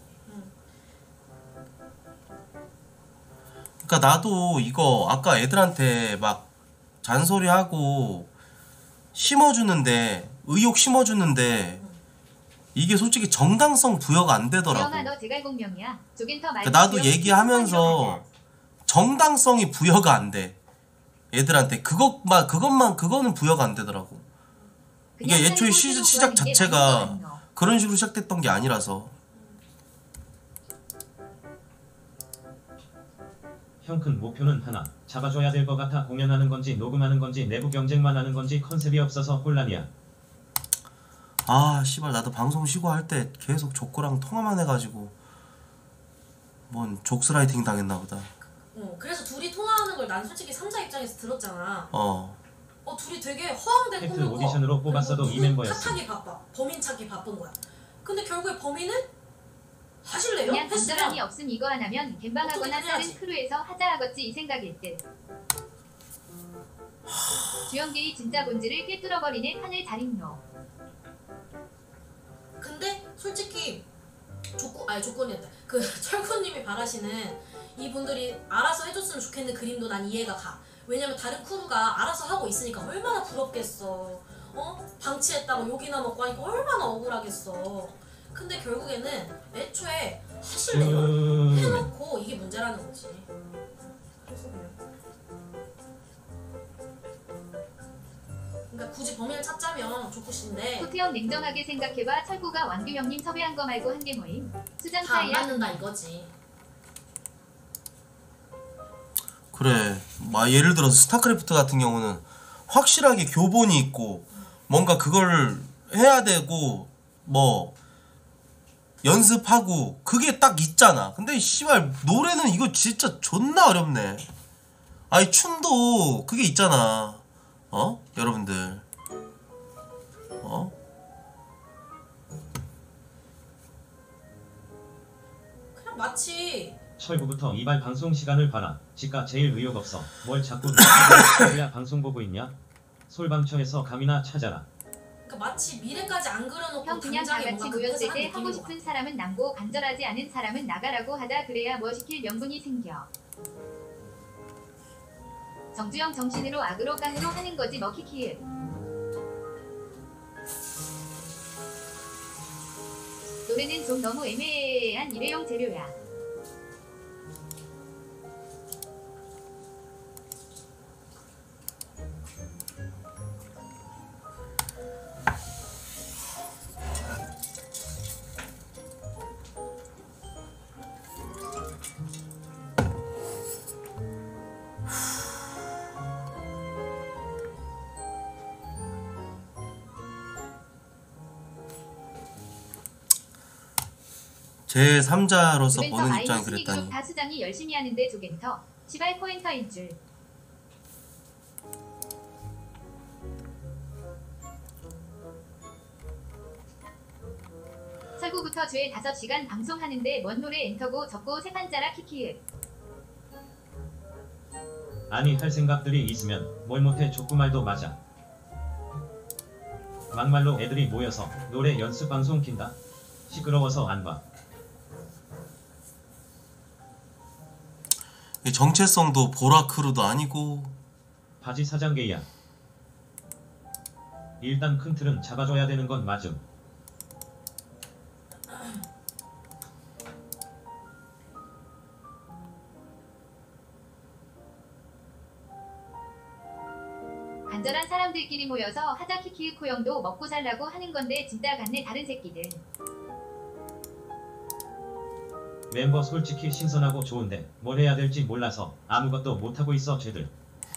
그러니까 나도 이거 아까 애들한테 막 잔소리하고 심어주는데 의욕 심어주는데 이게 솔직히 정당성 부여가 안 되더라고. 주영아 너 제갈공명이야. 조겐터 말. 그러니까 나도 얘기하면서 정당성이 부여가 안 돼. 애들한테 그것만 그것만 그거는 부여가 안 되더라고. 이게 애초에 시, 시작 자체가 그런 식으로 시작됐던 게 아니라서. 형 큰 목표는 하나. 잡아줘야 될 것 같아. 공연하는 건지 녹음하는 건지 내부 경쟁만 하는 건지 컨셉이 없어서 혼란이야. 아 씨발 나도 방송 쉬고 할 때 계속 조코랑 통화만 해가지고 뭔 족스라이팅 당했나 보다. 어, 그래서 둘이 통화하는 걸 난 솔직히 삼자 입장에서 들었잖아. 어. 어 둘이 되게 허황된 팩트 꿈을 꿔. 오디션으로 뽑았어도 그리고 이 멤버였어. 탓하기 바빠. 범인 찾기 바쁜 거야. 근데 결국에 범인은 하실래요? 그냥 간절함이 했으면 없음 이거 안 하면 갬방하거나 어떻게 다른 해야지? 크루에서 하자 하겠지 이 생각일 듯. 주영계의 진짜 본질을 꿰뚫어버리네 하늘 달인노. 근데 솔직히 조건 아니 조건이었다. 그 철구님이 바라시는 이분들이 알아서 해줬으면 좋겠는 그림도 난 이해가 가. 왜냐면 다른 크루가 알아서 하고 있으니까 얼마나 부럽겠어. 어? 방치했다고 욕이나 먹고 하니까 얼마나 억울하겠어. 근데 결국에는 애초에 하실래요? 음... 해놓고 이게 문제라는 거지. 그래서 그냥. 그러니까 굳이 범인을 찾자면 조쿠씨인데 코트형 냉정하게 생각해봐. 철구가 왕규형님 섭외한 거 말고 한 게 뭐임? 다 안 수정사야. 맞는다 이거지. 그래. 막 예를 들어서 스타크래프트 같은 경우는 확실하게 교본이 있고 뭔가 그걸 해야 되고 뭐 연습하고 그게 딱 있잖아. 근데 씨발 노래는 이거 진짜 존나 어렵네. 아니 춤도 그게 있잖아. 어? 여러분들. 어? 그냥 마치 철구부터 이발 방송 시간을 봐라. 지가 제일 의욕 없어. 뭘 자꾸 누야 방송 보고 있냐? 솔방처에서 감이나 찾아라. 그러니까 마치 미래까지 안 그려놓고 형 그냥 다 당장에 같이 뭔가 모였을 급해서 때 한 하고 느낌인 싶은 사람은 남고 간절하지 않은 사람은 나가라고 하다 그래야 뭐 시킬 명분이 생겨. 정주영 정신으로 악으로 깡으로 하는 거지 뭐 키키을. 노래는 좀 너무 애매한 일회용 재료야. 제삼자로서 그래서 보는 아이돌 입장이 순위 그랬다니. 그룹 다 수장이 열심히 하는데 조겐터 시발 포인터인 줄. 설구부터 주에 다섯 시간 방송하는데 뭔 노래 엔터고 적고 세판짜라 키키을. 아니 할 생각들이 있으면 뭘 못해 족구말도 맞아. 막말로 애들이 모여서 노래 연습 방송 킨다? 시끄러워서 안 봐. 이 정체성도 보라크루도 아니고 바지 사장계야. 일단 큰 틀은 잡아줘야 되는 건 맞음. 간절한 사람들끼리 모여서 하자 키키을 코형도 먹고 살라고 하는 건데 진짜 같네 다른 새끼들. 멤버 솔직히 신선하고 좋은데 뭘 해야 될지 몰라서 아무것도 못하고 있어 쟤들.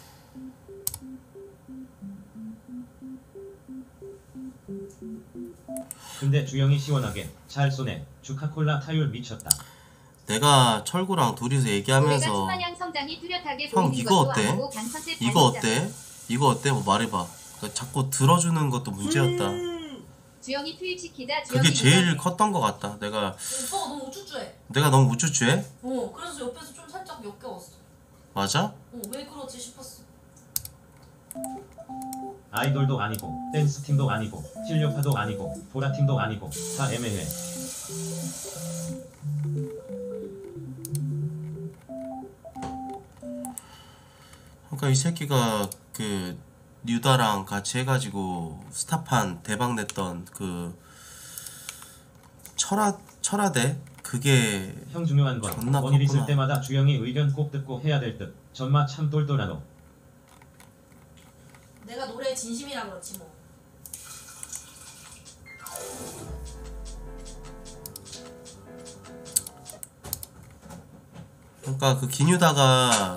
근데 주영이 시원하게 잘 쏘네. 주카콜라 타율 미쳤다. 내가 철구랑 둘이서 노래가 얘기하면서 충만형 성장이 뚜렷하게 형 보이는 이거 것도 어때? 아니고 간 컨셉 이거 잘 어때? 이거 어때? 뭐 말해봐. 그러니까 자꾸 들어주는 것도 문제였다. 주영이 투입시키자 주영이 그게 제일 노력해. 컸던 것 같다. 내가 오빠가 너무 우쭈쭈해. 내가 너무 우쭈쭈해? 어, 그래서 옆에서 좀 살짝 역겨웠어. 맞아? 어, 왜 그러지 싶었어. 아이돌도 아니고 댄스팀도 아니고 실력파도 아니고 보라팀도 아니고 다 애매해. 그러니까 이 새끼가 그 뉴다랑 같이 해가지고 스타판 대박 냈던 그 철화 철화대 그게 형 중요한 건 존나 원일 있을 컸구나. 때마다 주영이 의견 꼭 듣고 해야 될 듯. 전마 참 똘똘하노. 내가 노래에 진심이라 그렇지 뭐. 그러니까 그 기뉴다가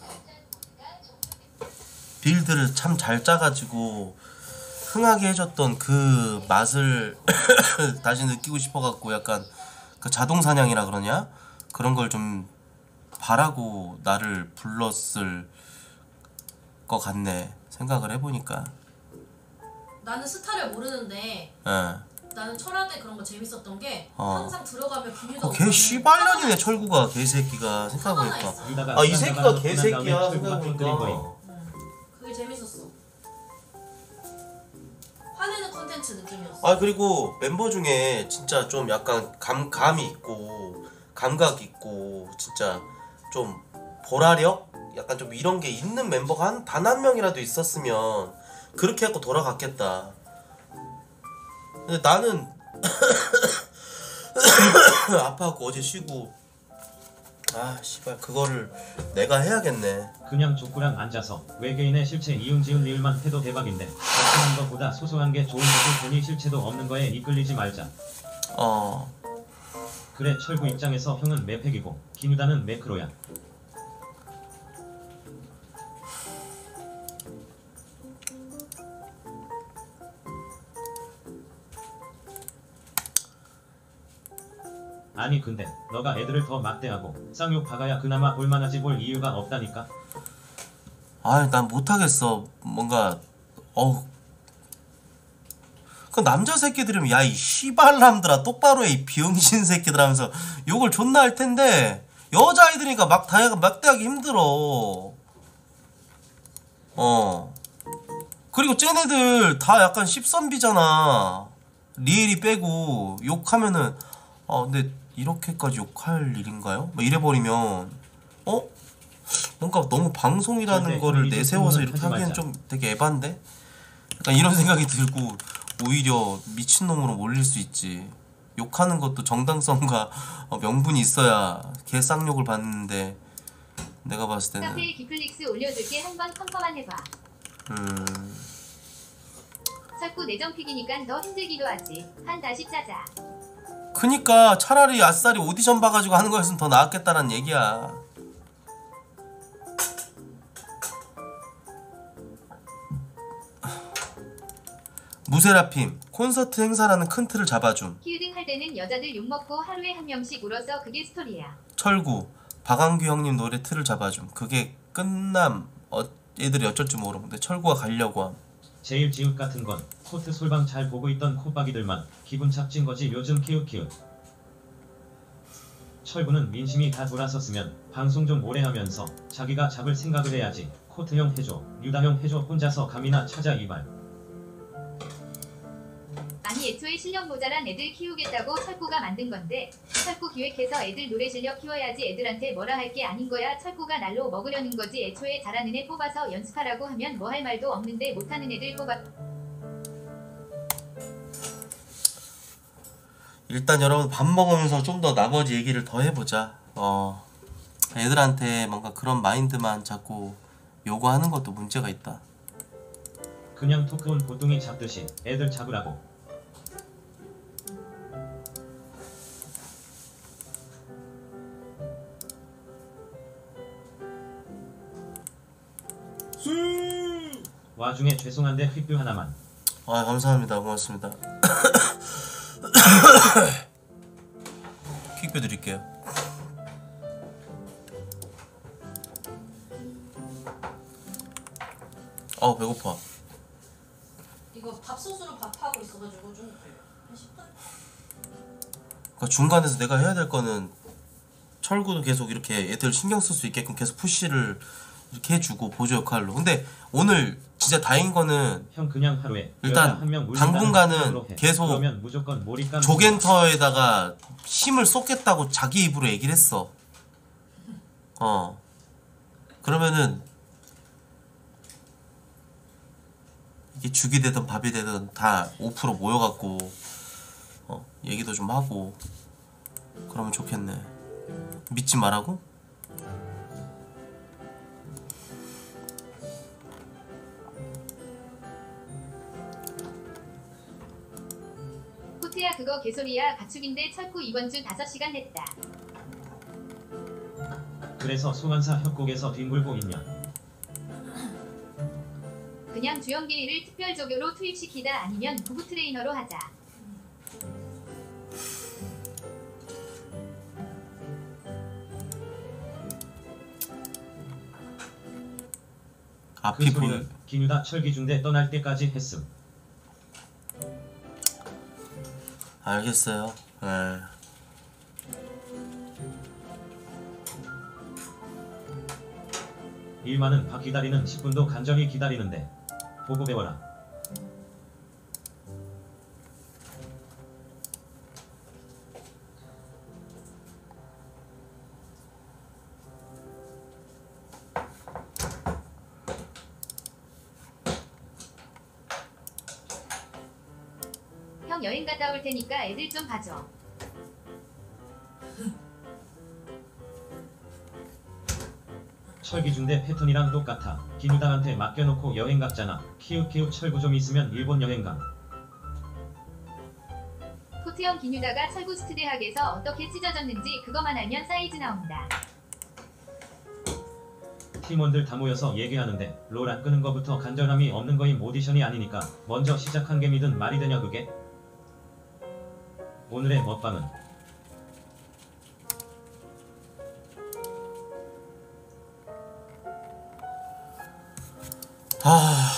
빌드를 참 잘 짜가지고 흥하게 해줬던 그 맛을 다시 느끼고 싶어갖고 약간 그 자동 사냥이라 그러냐? 그런 걸 좀 바라고 나를 불렀을 것 같네. 생각을 해보니까. 나는 스타를 모르는데 예. 나는 철화대 그런 거 재밌었던 게 어. 항상 들어가면 비밀도 어, 개 씨발년이네 철구가 개새끼가 생각해보니까. 아 이 새끼가 개새끼야 생각해보니까. 그게 재밌었어. 화내는 컨텐츠 느낌이었어. 아 그리고 멤버 중에 진짜 좀 약간 감, 감이 있고 감각 있고 진짜 좀 보라력? 약간 좀 이런 게 있는 멤버가 한 단 한 명이라도 있었으면 그렇게 하고 돌아갔겠다. 근데 나는 아파갖고 어제 쉬고 아 씨발 그거를 내가 해야겠네. 그냥 족구랑 앉아서 외계인의 실체 이응지응 리을만 해도 대박인데 거창한 것보다 소소한 게 좋은 거고 괜히 실체도 없는 거에 이끌리지 말자. 어 그래 철구 입장에서 형은 매팩이고 기뉴다는 매크로야. 아니 근데 너가 애들을 더 막대하고 쌍욕 박아야 그나마 볼만하지 볼 이유가 없다니까. 아, 난 못하겠어. 뭔가 어우. 그 남자 새끼들이면 야 이 씨발람들아 똑바로 해 이 비응신 새끼들 하면서 욕을 존나 할 텐데 여자아이들이니까 막 다해가 막대하기 힘들어. 어. 그리고 쟤네들 다 약간 십선비잖아. 리엘이 빼고 욕하면은 아 근데 이렇게까지 욕할 일인가요? 막 이래버리면 어? 뭔가 너무 방송이라는 거를 내세워서 이렇게 하기엔 좀 되게 에반데? 약간 이런 생각이 들고 오히려 미친놈으로 몰릴 수 있지. 욕하는 것도 정당성과 명분이 있어야 개 쌍욕을 받는데 내가 봤을 때는 카페에 기플릭스 올려줄게. 한번 컨펌만 해봐. 음... 설구 내정픽이니까 더 힘들기도 하지. 한 다시 짜자. 그니까 차라리 아싸리 오디션 봐가지고 하는 거였으면 더 나았겠다는 얘기야. 무세라핌 콘서트 행사라는 큰 틀을 잡아줌. 키우등 할 때는 여자들 욕먹고 하루에 한 명씩 울어서 그게 스토리야. 철구 박완규 형님 노래 틀을 잡아줌. 그게 끝남 어, 애들이 어쩔 줄 모르는데 철구가 가려고 함. 제일 지읒 같은 건 코트 솔방 잘 보고 있던 콧박이들만 기분 착진 거지 요즘 키읔키읔. 철구는 민심이 다 돌아섰으면 방송 좀 오래 하면서 자기가 잡을 생각을 해야지. 코트형 해줘, 유다형 해줘 혼자서 감이나 찾아 이발. 아니 애초에 실력 모자란 애들 키우겠다고 철구가 만든 건데 철구 기획해서 애들 노래 실력 키워야지. 애들한테 뭐라 할 게 아닌 거야. 철구가 날로 먹으려는 거지. 애초에 잘하는 애 뽑아서 연습하라고 하면 뭐 할 말도 없는데 못하는 애들 뽑아. 일단 여러분 밥 먹으면서 좀 더 나머지 얘기를 더 해보자. 어 애들한테 뭔가 그런 마인드만 자꾸 요구하는 것도 문제가 있다. 그냥 토크온 보통이 잡듯이 애들 잡으라고. 와중에 죄송한데 휘뷰 하나만. 아 감사합니다. 고맙습니다. 퀵뷰 드릴게요. 어 배고파. 이거 밥솥으로 밥하고 있어가지고 좀 그래요. 한 십 분? 그러니까 중간에서 내가 해야 될 거는 철구도 계속 이렇게 애들 신경 쓸 수 있게끔 계속 푸시를 이렇게 해주고 보조 역할로. 근데 오늘 진짜 다행인 거는 형 그냥 하루에 일단 당분간은 계속 무조건 몰입감 조겐터에다가 힘을 쏟겠다고 자기 입으로 얘기를 했어. 어 그러면은 이게 죽이 되든 밥이 되든 다 오 퍼센트 모여갖고 어 얘기도 좀 하고 그러면 좋겠네. 믿지 말라고? 코트야 그거 개소리야. 가축인데 철구 이번 주 다섯 시간 했다. 그래서 소환사 협곡에서 뒹굴고 있냐. 그냥 주영길이를 특별 조교로 투입시키다 아니면 부부 트레이너로 하자. 그 소리는 기뉴다 철기중대 떠날 때까지 했음. 알겠어요. 네. 일 많은 밥 기다리는 십 분도 간절히 기다리는데 보고 배워라. 형 여행 갔다 올 테니까 애들 좀 봐줘. 철기중대 패턴이랑 똑같아. 기누다한테 맡겨놓고 여행 갔잖아. 키읔키읔 철구 좀 있으면 일본 여행 가. 코트형 기뉴다가 철구 스트대학에서 어떻게 찢어졌는지 그거만 알면 사이즈 나온다. 팀원들 다 모여서 얘기하는데 롤 안 끄는 거부터 간절함이 없는 거임. 오디션이 아니니까 먼저 시작한 게 믿은 말이 되냐 그게? 오늘의 먹방은 아...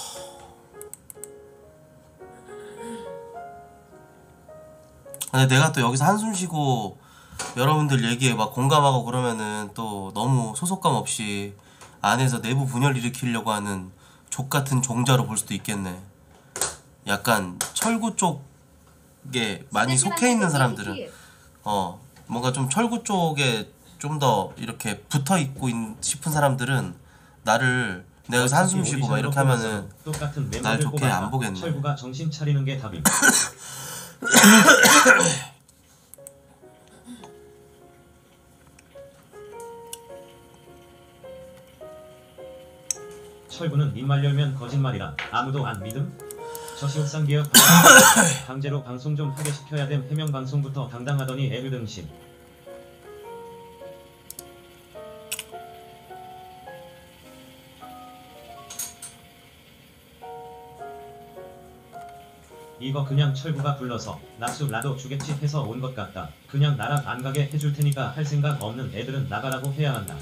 근데 내가 또 여기서 한숨 쉬고 여러분들 얘기에 막 공감하고 그러면은 또 너무 소속감 없이 안에서 내부 분열 일으키려고 하는 족같은 종자로 볼 수도 있겠네. 약간 철구 쪽에 많이 속해 있는 사람들은 어 뭔가 좀 철구 쪽에 좀 더 이렇게 붙어 있고 싶은 사람들은 나를 내가 여기서 한숨 쉬고 막 이렇게 하면은 날 좋게 안 보겠네. 철구가 정신 차리는 게 답임. 철구는 입말 열면 거짓말이라 아무도 안 믿음? 저시옥상 개혁 강제로 방송 좀 하게 시켜야 됨. 해명 방송부터 당당하더니 애르등심. 이거 그냥 철구가 불러서 낙수 라도 주겠지 해서 온 것 같다. 그냥 나랑 안 가게 해줄 테니까 할 생각 없는 애들은 나가라고 해야 한다.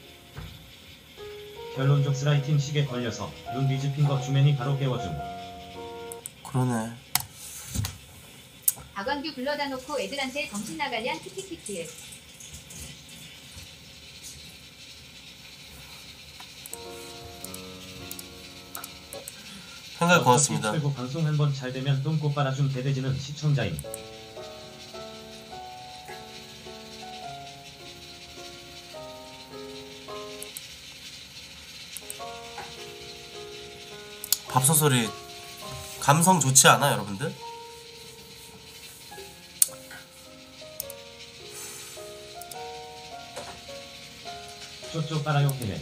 결론적 스라이팅 식에 걸려서 눈 뒤집힌 거 주맨이 바로 깨워줌. 그러네. 박완규 불러다 놓고 애들한테 정신 나갈량 키키키키. 생각 고맙습니다. 철구 방송 한번 잘 되면 똥꼬 빨아준 개돼지는 시청자임. 밥솥소리 감성 좋지 않아 여러분들? 쪼쪼 빨아요 해내.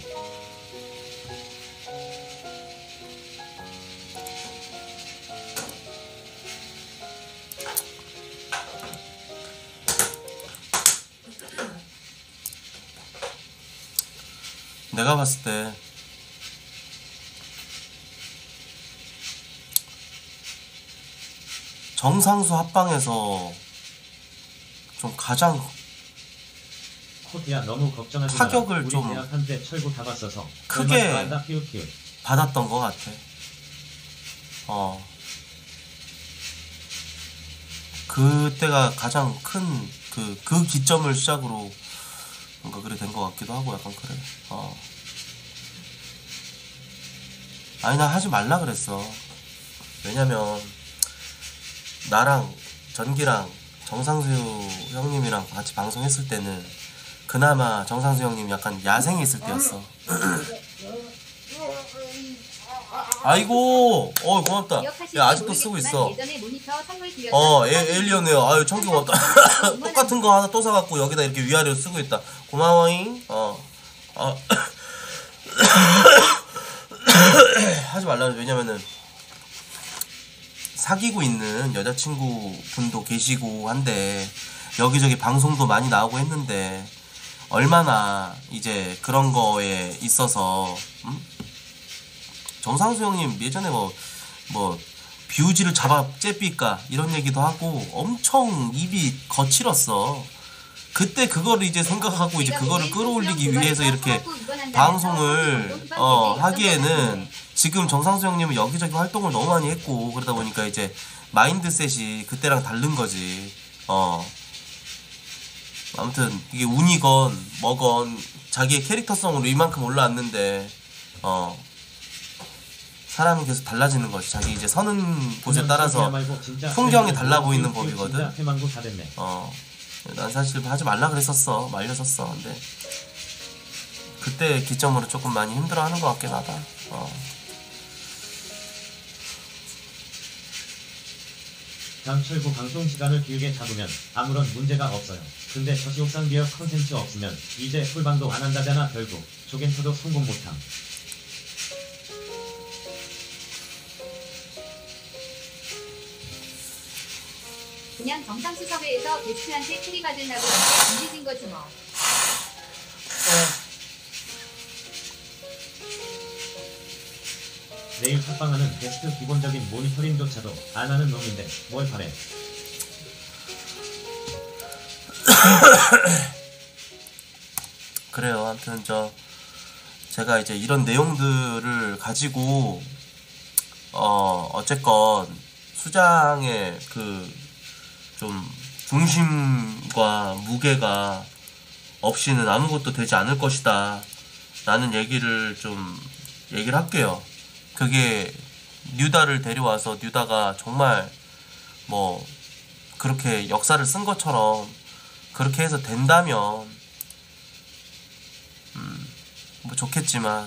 내가 봤을 때 정상수 합방에서 좀 가장 코트야 너무 걱정하지 타격을 마라. 우리 좀 대학 한때 철구 다 봤어서 크게 얼마 피우 피우. 받았던 것 같아. 어 그때가 가장 큰 그 그 기점을 시작으로 뭔가 그래 된 것 같기도 하고 약간 그래. 어 아니 나 하지 말라 그랬어. 왜냐면 나랑 전기랑 정상수 형님이랑 같이 방송했을 때는 그나마 정상수 형님 약간 야생에 있을 때였어. 아이고 어 고맙다. 야 아직도 쓰고 있어. 어 에, 에일리언이요. 아유 청기 고맙다. 똑같은 거 하나 또 사갖고 여기다 이렇게 위아래로 쓰고 있다. 고마워잉. 어, 어. 하지 말라는. 왜냐면은 사귀고 있는 여자친구 분도 계시고 한데 여기저기 방송도 많이 나오고 했는데 얼마나 이제 그런 거에 있어서 음? 정상수 형님 예전에 뭐 뭐 뷰지를 잡아 째삐까 이런 얘기도 하고 엄청 입이 거칠었어. 그때 그거를 이제 생각하고 이제 그거를 끌어올리기 위해서 이렇게 방송을 어 하기에는 지금 정상수 형님은 여기저기 활동을 너무 많이 했고 그러다 보니까 이제 마인드셋이 그때랑 다른 거지. 어 아무튼 이게 운이건 뭐건 자기의 캐릭터성으로 이만큼 올라왔는데 어 사람은 계속 달라지는 거지. 자기 이제 서는 곳에 따라서 풍경이 달라 보이는 법이거든. 어 난 사실 하지 말라 그랬었어. 말렸었어. 근데 그때 기점으로 조금 많이 힘들어하는 것 같긴 하다. 어. 강철구 방송 시간을 길게 잡으면 아무런 문제가 없어요. 근데 저시옥상 기업 컨텐츠 없으면 이제 풀방도 안 한다잖아. 결국 조겐터도 성공 못함. 그냥 정상수 섭외에서 게스트한테 캐리 받으려고 하는데 준비진 거지 뭐. 내일 합방하는 게스트 기본적인 모니터링조차도 안 하는 놈인데 뭘 바래. 그래요. 아무튼 저 제가 이제 이런 내용들을 가지고 어 어쨌건 수장의 그 좀 중심과 무게가 없이는 아무것도 되지 않을 것이다 라는 얘기를 좀 얘기를 할게요. 그게 뉴다를 데려와서 뉴다가 정말 뭐 그렇게 역사를 쓴 것처럼 그렇게 해서 된다면 음 뭐 좋겠지만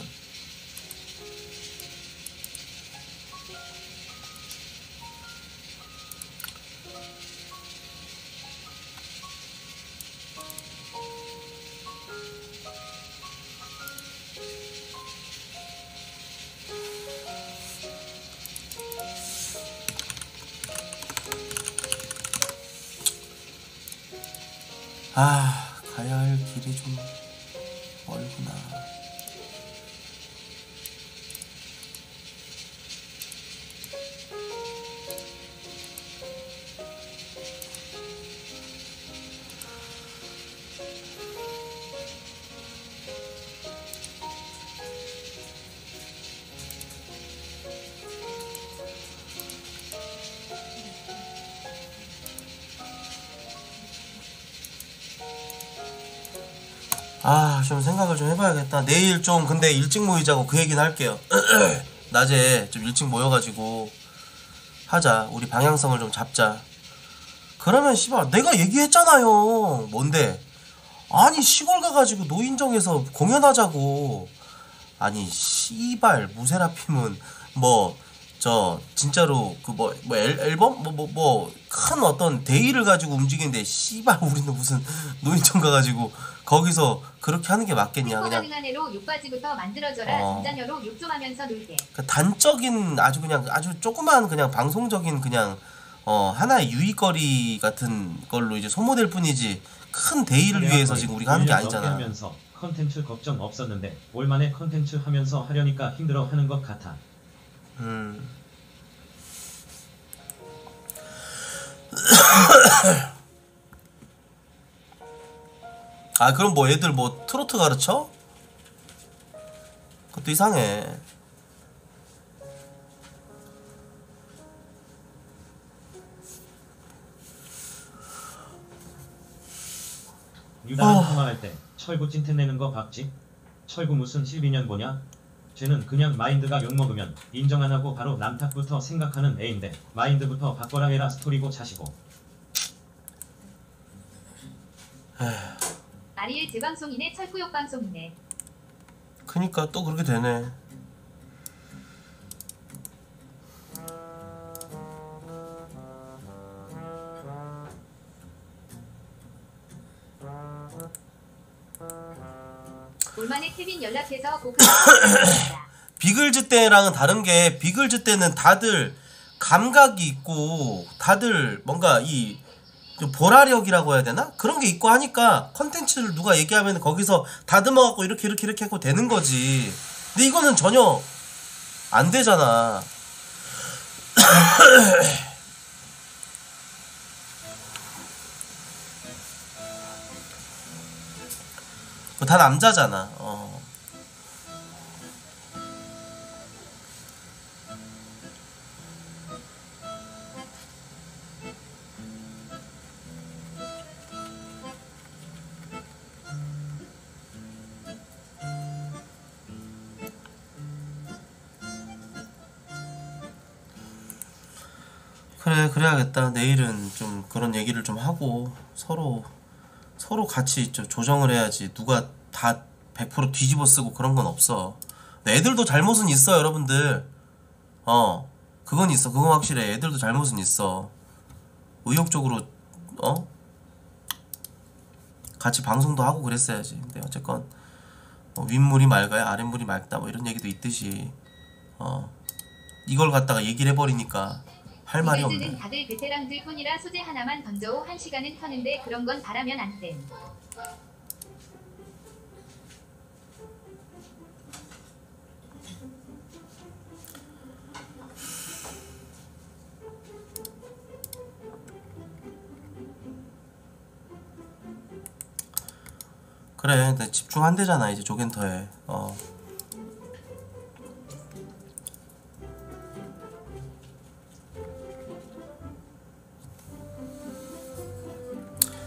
아, 가야 할 길이 좀 멀구나. 아, 좀 생각을 좀 해봐야겠다. 내일 좀 근데 일찍 모이자고 그 얘기는 할게요. 낮에 좀 일찍 모여가지고 하자. 우리 방향성을 좀 잡자. 그러면 씨발 내가 얘기했잖아요. 뭔데? 아니 시골 가가지고 노인정에서 공연하자고. 아니 씨발 무세라핌은 뭐 저 진짜로 그 뭐 뭐 앨범 뭐 뭐 뭐 큰 어떤 대의를 가지고 움직이는데 씨발 우리는 무슨 노인정 가가지고 거기서 그렇게 하는 게 맞겠냐. 그냥 가능한 애로 욕바지부터 만들어줘라. 어. 전자녀로 욕 좀 하면서 놀게. 그 단적인 아주 그냥 아주 조그만 그냥 방송적인 그냥 어 하나의 유익거리 같은 걸로 이제 소모될 뿐이지 큰 대의를 위해서 지금 우리가 하는 게 아니잖아. 하면서 컨텐츠 걱정 없었는데 올만에 컨텐츠 하면서 하려니까 힘들어 하는 것 같아. 음. 아 그럼 뭐 애들 뭐 트로트 가르쳐? 그것도 이상해. 유다랑 어. 통화할 때 철구 찐텐 내는 거 봤지? 철구 무슨 십이 년 보냐? 쟤는 그냥 마인드가 욕먹으면 인정 안 하고 바로 남탓부터 생각하는 애인데 마인드부터 바꿔라 해라 스토리고 자시고. 아리엘 재방송이네. 철구욕 방송이네. 그니까 또 그렇게 되네. 올만에 케빈 연락해서 곡하다. 비글즈 때랑은 다른 게 비글즈 때는 다들 감각이 있고 다들 뭔가 이 좀 보라력이라고 해야 되나? 그런 게 있고 하니까 컨텐츠를 누가 얘기하면 거기서 다듬어갖고 이렇게 이렇게 이렇게 하고 되는 거지. 근데 이거는 전혀 안 되잖아. 다 남자잖아. 어. 그래 그래야겠다. 내일은 좀 그런 얘기를 좀 하고 서로 서로 같이 좀 조정을 해야지. 누가 다 백 퍼센트 뒤집어 쓰고 그런 건 없어. 애들도 잘못은 있어 여러분들. 어 그건 있어. 그건 확실해. 애들도 잘못은 있어. 의욕적으로 어 같이 방송도 하고 그랬어야지. 근데 어쨌건 어, 윗물이 맑아야 아랫물이 맑다 뭐 이런 얘기도 있듯이 어 이걸 갖다가 얘기를 해버리니까 할 말이 없네. 비글즈는 다들 베테랑들 뿐이라 소재 하나만 던져오. 한 시간은 터는데 그런 건 바라면 안 됨. 그래, 근데 집중한대잖아 이제 조겐터에. 어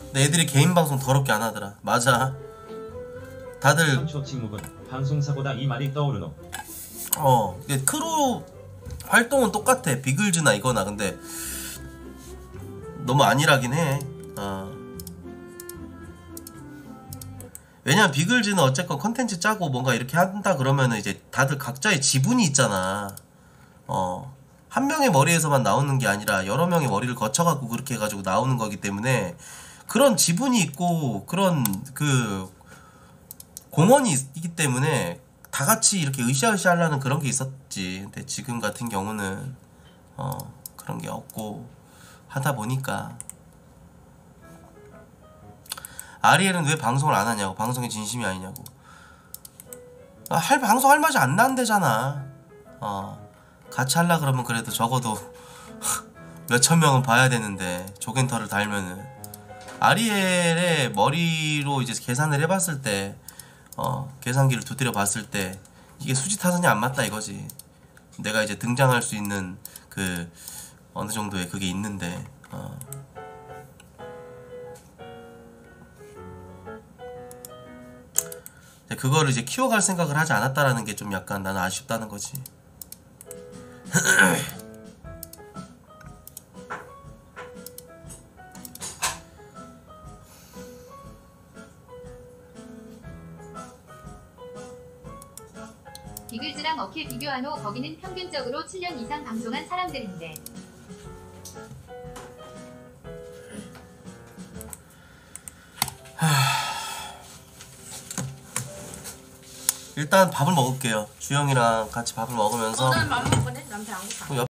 근데 애들이 개인 방송 더럽게 안 하더라. 맞아. 다들 삼초 침묵은 방송사보다 이 말이 떠오르노. 어 이게 크루 활동은 똑같아. 비글즈나 이거나. 근데 너무 안일하긴 해. 어. 왜냐면 비글즈는 어쨌건 컨텐츠 짜고 뭔가 이렇게 한다 그러면은 이제 다들 각자의 지분이 있잖아. 어. 한 명의 머리에서만 나오는 게 아니라 여러 명의 머리를 거쳐갖고 그렇게 해가지고 나오는 거기 때문에 그런 지분이 있고 그런 그 공헌이 있기 때문에 다 같이 이렇게 으쌰으쌰 하려는 그런 게 있었지. 근데 지금 같은 경우는 어 그런 게 없고 하다 보니까. 아리엘은 왜 방송을 안 하냐고. 방송에 진심이 아니냐고. 아, 할 방송 할 맛이 안 난대잖아. 어 같이 하려 그러면 그래도 적어도 몇천 명은 봐야 되는데 조겐터를 달면은. 아리엘의 머리로 이제 계산을 해봤을 때 어 계산기를 두드려 봤을 때 이게 수지타선이 안 맞다 이거지. 내가 이제 등장할 수 있는 그 어느 정도의 그게 있는데 어 그거를 이제 키워갈 생각을 하지 않았다라는 게 좀 약간 나는 아쉽다는 거지. 비글즈랑 어케 비교하노. 거기는 평균적으로 칠 년 이상 방송한 사람들인데. 일단 밥을 먹을게요. 주영이랑 같이 밥을 먹으면서 어, 나는 맘 먹거든. 난 배 안 고파.